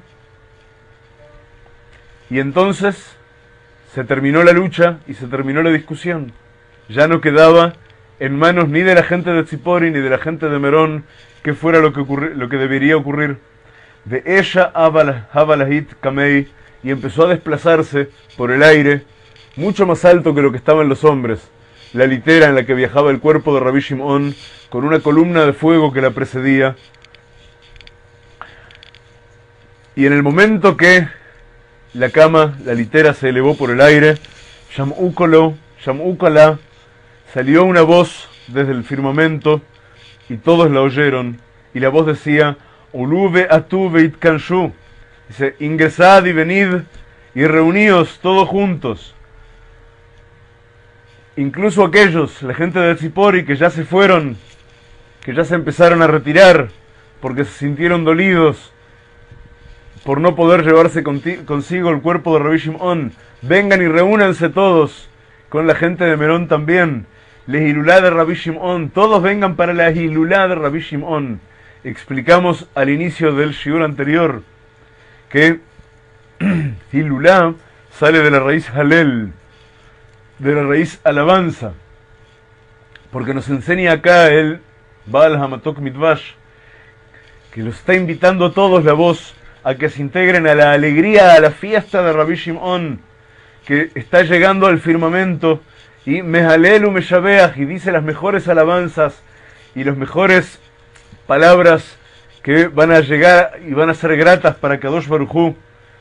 Y entonces se terminó la lucha y se terminó la discusión. Ya no quedaba en manos ni de la gente de Tzipori ni de la gente de Merón que fuera lo que debería ocurrir. De ella Habalahit Kamei, y empezó a desplazarse por el aire, mucho más alto que lo que estaban los hombres, la litera en la que viajaba el cuerpo de Rabbi Shimon, con una columna de fuego que la precedía. Y en el momento que la cama, la litera, se elevó por el aire, Sham'ukala, salió una voz desde el firmamento, y todos la oyeron, y la voz decía, Uluve atu veitkanshu, dice, ingresad y venid, y reuníos todos juntos. Incluso aquellos, la gente de Tzipori, que ya se fueron, que ya se empezaron a retirar, porque se sintieron dolidos por no poder llevarse consigo el cuerpo de Rabbi Shimon, vengan y reúnanse todos, con la gente de Merón también, la Hilulá de Rabbi Shimon, todos vengan para la Hilulá de Rabbi Shimon. Explicamos al inicio del shiur anterior que Hilulá sale de la raíz Halel, de la raíz alabanza, porque nos enseña acá el Baal Hamatok Midvash, que los está invitando a todos la voz a que se integren a la alegría, a la fiesta de Rabbi Shimon, que está llegando al firmamento, y Mehalelu Meshabeach, y dice las mejores alabanzas y las mejores palabras que van a llegar y van a ser gratas para Kadosh Baruj Hu,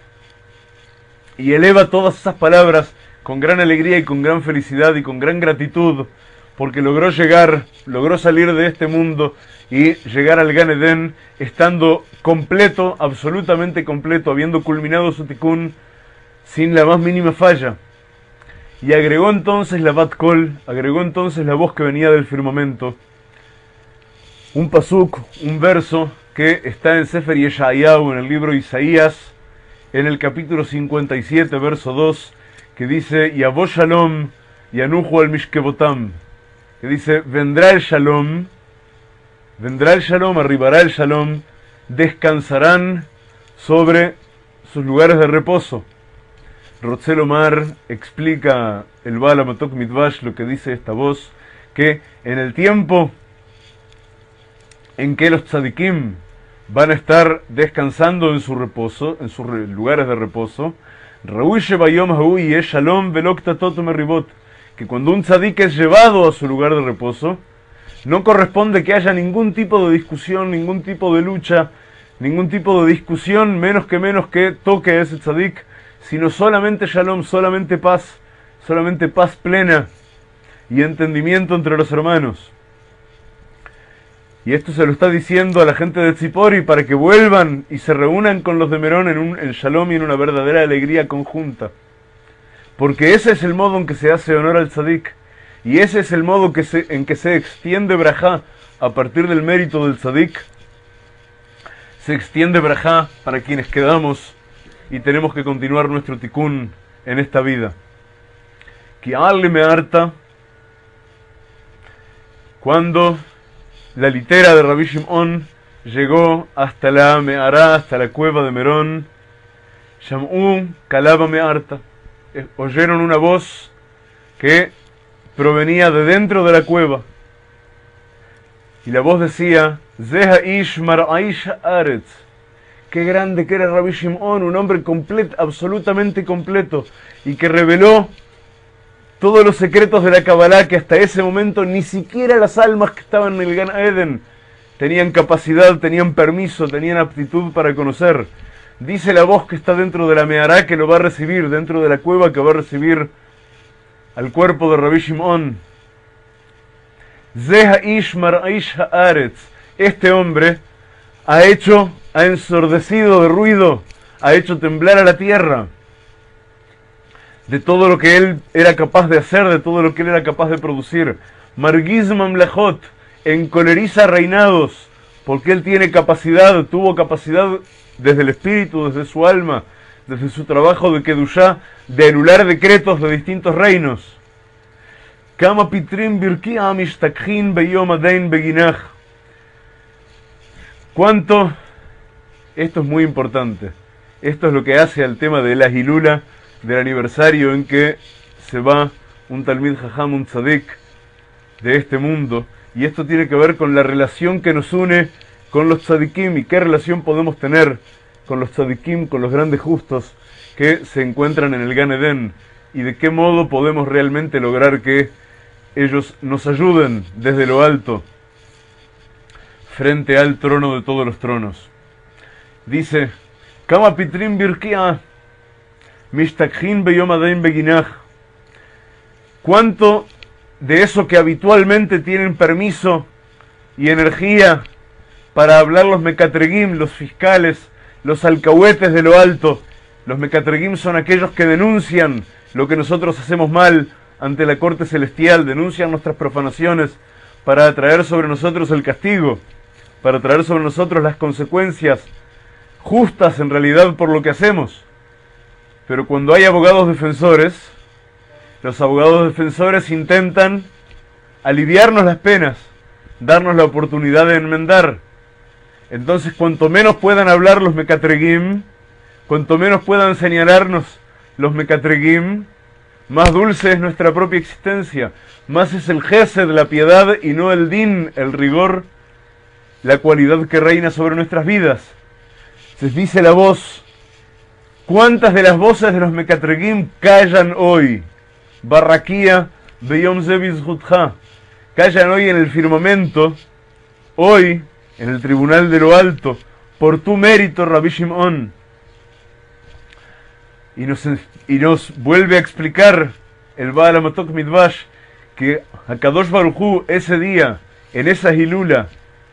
y eleva todas esas palabras con gran alegría y con gran felicidad y con gran gratitud, porque logró salir de este mundo y llegar al Gan Edén estando completo, absolutamente completo, habiendo culminado su tikkun sin la más mínima falla. Y agregó entonces la Bat Kol, agregó entonces la voz que venía del firmamento, un pasuk, un verso que está en Sefer Yeshayahu, en el libro Isaías, en el capítulo 57, verso 2, que dice, Yavó Shalom, Yanuju al Mishkebotam, que dice, vendrá el Shalom, arribará el Shalom, descansarán sobre sus lugares de reposo. Rotzel Omar explica el Baal HaMatok Midvash lo que dice esta voz, que en el tiempo en que los tzadikim van a estar descansando en su reposo, en sus lugares de reposo, que cuando un tzadik es llevado a su lugar de reposo, no corresponde que haya ningún tipo de discusión, ningún tipo de lucha, ningún tipo de discusión, menos que toque a ese tzadik, sino solamente shalom, solamente paz plena y entendimiento entre los hermanos. Y esto se lo está diciendo a la gente de Tzipori para que vuelvan y se reúnan con los de Merón en shalom y en una verdadera alegría conjunta. Porque ese es el modo en que se hace honor al tzadik. Y ese es el modo en que se extiende brajá a partir del mérito del tzadik. Se extiende brajá para quienes quedamos y tenemos que continuar nuestro tikkun en esta vida. Ki ale me harta, cuando la litera de Rabbi Shimon llegó hasta la Mehará, hasta la cueva de Merón, Sham'u kalaba me harta, oyeron una voz que provenía de dentro de la cueva. Y la voz decía, Zeha ish mar'aish haaretz. Qué grande que era Rabbi Shimon, un hombre absolutamente completo, y que reveló todos los secretos de la Kabbalah que hasta ese momento ni siquiera las almas que estaban en el Gan Eden tenían capacidad, tenían permiso, tenían aptitud para conocer. Dice la voz que está dentro de la Mehará que lo va a recibir, dentro de la cueva que va a recibir al cuerpo de Rabbi Shimon. Zeha ish mar'aish haaretz. Este hombre ha ensordecido de ruido, ha hecho temblar a la tierra de todo lo que él era capaz de hacer, de todo lo que él era capaz de producir. Margiz mamlachot, encoleriza reinados, porque él tuvo capacidad desde el espíritu, desde su alma, desde su trabajo de Kedushá, de anular decretos de distintos reinos. Kama pitrim birki amishtakhin beyom adain beginach. ¿Cuánto? Esto es muy importante. Esto es lo que hace al tema de la Hilula, del aniversario en que se va un Talmid Jajam, un Tzadik de este mundo. Y esto tiene que ver con la relación que nos une con los Tzadikim y qué relación podemos tener con los Tzadikim, con los grandes justos que se encuentran en el Gan Eden, y de qué modo podemos realmente lograr que ellos nos ayuden desde lo alto frente al trono de todos los tronos. Dice, Kama pitrim birkia mishtakhin beyom adain beginach. ¿Cuánto de eso que habitualmente tienen permiso y energía para hablar los mekatregim, los fiscales, los alcahuetes de lo alto? Los mekatregim son aquellos que denuncian lo que nosotros hacemos mal ante la corte celestial, denuncian nuestras profanaciones para atraer sobre nosotros el castigo, para traer sobre nosotros las consecuencias justas en realidad por lo que hacemos. Pero cuando hay abogados defensores, los abogados defensores intentan aliviarnos las penas, darnos la oportunidad de enmendar. Entonces, cuanto menos puedan hablar los mekatregim, cuanto menos puedan señalarnos los mekatregim, más dulce es nuestra propia existencia, más es el gesed, la piedad, y no el din, el rigor, la cualidad que reina sobre nuestras vidas. Se dice la voz, ¿cuántas de las voces de los mekatregim callan hoy? Barraquía beyom zeviz hutja, callan hoy en el firmamento, hoy en el tribunal de lo alto, por tu mérito, Rabbi Shimon. Y nos vuelve a explicar el Baal HaMatok Midvash que Akadosh Baruj Hu ese día, en esa Hilula,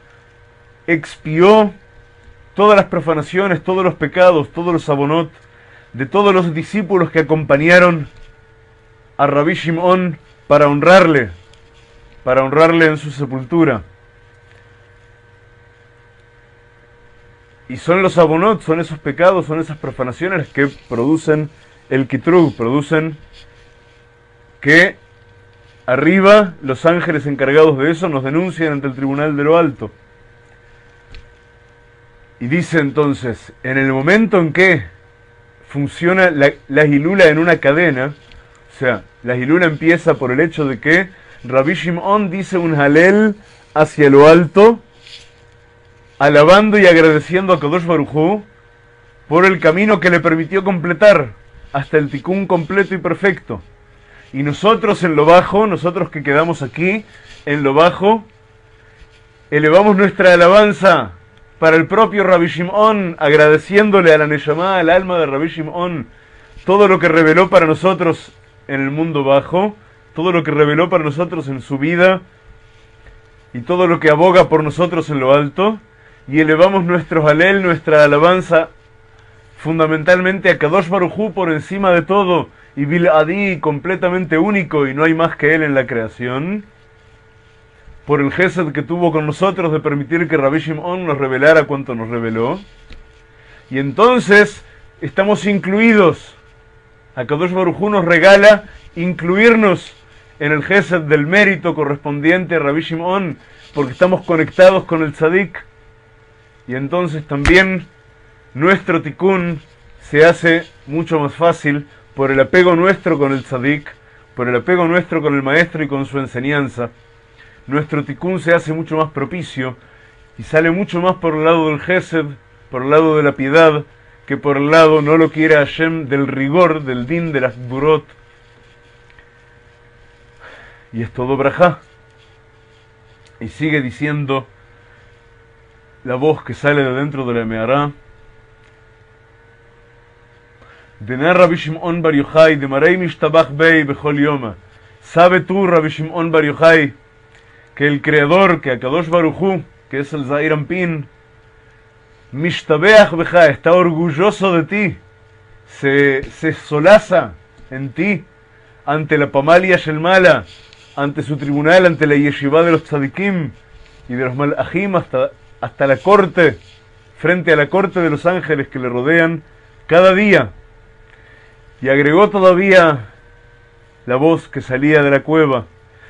expió todas las profanaciones, todos los pecados, todos los abonot de todos los discípulos que acompañaron a Rabbi Shimon para honrarle en su sepultura. Y son los abonot, son esos pecados, son esas profanaciones las que producen el kitrug, producen que arriba los ángeles encargados de eso nos denuncian ante el tribunal de lo alto. Y dice entonces, en el momento en que funciona la hilula en una cadena, o sea, la hilula empieza por el hecho de que Rabbi Shimon dice un halel hacia lo alto, alabando y agradeciendo a Kadosh Baruj Hu por el camino que le permitió completar hasta el tikkun completo y perfecto. Y nosotros en lo bajo, nosotros que quedamos aquí en lo bajo, elevamos nuestra alabanza para el propio Rabbi Shimon, agradeciéndole a la Neshama, al alma de Rabbi Shimon, todo lo que reveló para nosotros en el mundo bajo, todo lo que reveló para nosotros en su vida, y todo lo que aboga por nosotros en lo alto, y elevamos nuestro halel, nuestra alabanza, fundamentalmente a Kadosh Baruj Hu por encima de todo, y Bil'adi, completamente único, y no hay más que él en la creación, por el gesed que tuvo con nosotros de permitir que Rabbi Shimon nos revelara cuanto nos reveló. Y entonces estamos incluidos. Akadosh Baruj Hu nos regala incluirnos en el gesed del mérito correspondiente a Rabbi Shimon, porque estamos conectados con el tzadik. Y entonces también nuestro tikkun se hace mucho más fácil por el apego nuestro con el tzadik, por el apego nuestro con el maestro y con su enseñanza. Nuestro tikkun se hace mucho más propicio y sale mucho más por el lado del gesed, por el lado de la piedad, que por el lado, no lo quiere Hashem, del rigor, del din, de las burot. Y es todo brajá. Y sigue diciendo la voz que sale de dentro de la mehará. De Rabbi Shimon Bar Yochai, de Marei Mishtabach Bei Bechol Yoma. ¿Sabe tú, Rabbi Shimon Bar Yochai, que el creador, que Akadosh Baruj Hu, que es el Zair Anpin, Mishtabeach Becha, está orgulloso de ti, se solaza en ti, ante la Pamalia Shelmala, ante su tribunal, ante la yeshiva de los tzadikim y de los malachim, hasta la corte, frente a la corte de los ángeles que le rodean cada día. Y agregó todavía la voz que salía de la cueva: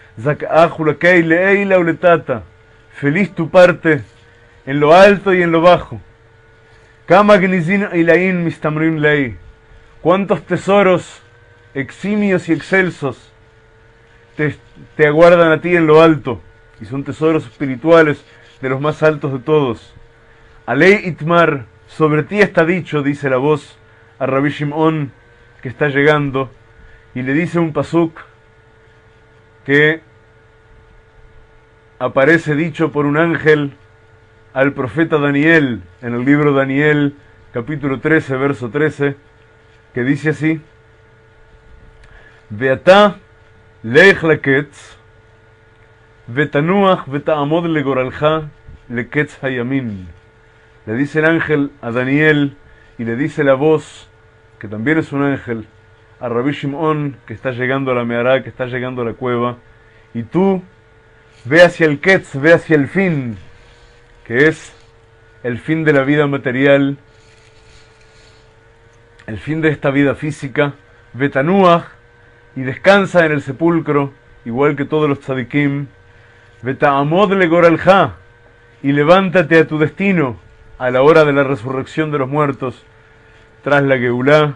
feliz tu parte en lo alto y en lo bajo. Cuántos tesoros eximios y excelsos te aguardan a ti en lo alto, y son tesoros espirituales de los más altos de todos. Alei Itmar, sobre ti está dicho, dice la voz a Rabbi Shimon, que está llegando, y le dice un pasuk que aparece dicho por un ángel al profeta Daniel, en el libro Daniel, capítulo 13, verso 13, que dice así: Veatá leich leketz, vetanuach veta'amod legoralja leketz hayamin. Le dice el ángel a Daniel, y le dice la voz, que también es un ángel, a Rabbi Shimon, que está llegando a la mehará, que está llegando a la cueva, y tú ve hacia el ketz, ve hacia el fin, que es el fin de la vida material, el fin de esta vida física, vetanuach, y descansa en el sepulcro, igual que todos los tzadikim, veta'amod legoralja, y levántate a tu destino a la hora de la resurrección de los muertos, tras la Geulá,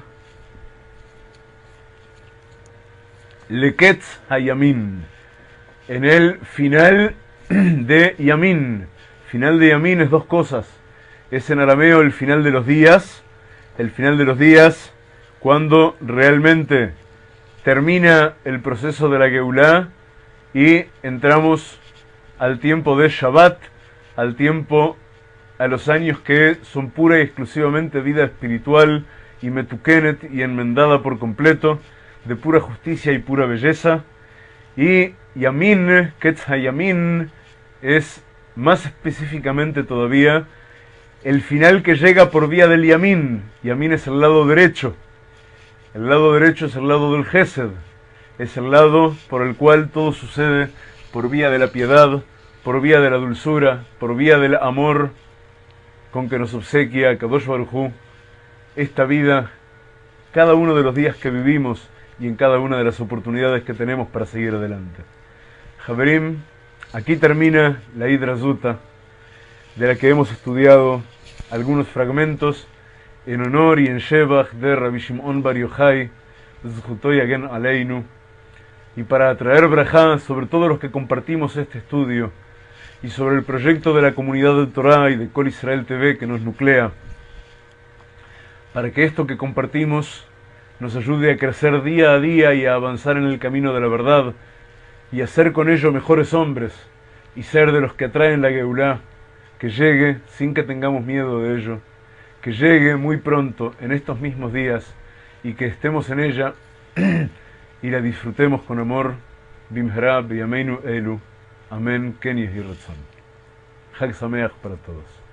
leketz hayamin, en el final de Yamin. Final de Yamin es dos cosas. Es en arameo el final de los días. El final de los días, cuando realmente termina el proceso de la Geulá y entramos al tiempo de Shabbat, al tiempo, a los años que son pura y exclusivamente vida espiritual y metukenet y enmendada por completo, de pura justicia y pura belleza. Y Yamin, Ketz HaYamin, es más específicamente todavía el final que llega por vía del Yamin. Yamin es el lado derecho. El lado derecho es el lado del Gesed. Es el lado por el cual todo sucede por vía de la piedad, por vía de la dulzura, por vía del amor con que nos obsequia Kadosh Baruj Hu esta vida, cada uno de los días que vivimos y en cada una de las oportunidades que tenemos para seguir adelante. Javerim, aquí termina la Hidra Zuta, de la que hemos estudiado algunos fragmentos en honor y en Shebach de Rabbi Shimon Bar Yochai, Zchuto Yagen Aleinu, y para traer brajá sobre todos los que compartimos este estudio y sobre el proyecto de la comunidad de Torah y de Kol Israel TV que nos nuclea, para que esto que compartimos nos ayude a crecer día a día y a avanzar en el camino de la verdad y a ser con ello mejores hombres y ser de los que atraen la Geulá, que llegue sin que tengamos miedo de ello, que llegue muy pronto en estos mismos días y que estemos en ella y la disfrutemos con amor. Bimhera Biyameinu Elu. Amén. Ken Yehi Ratzon. Chag Sameach para todos.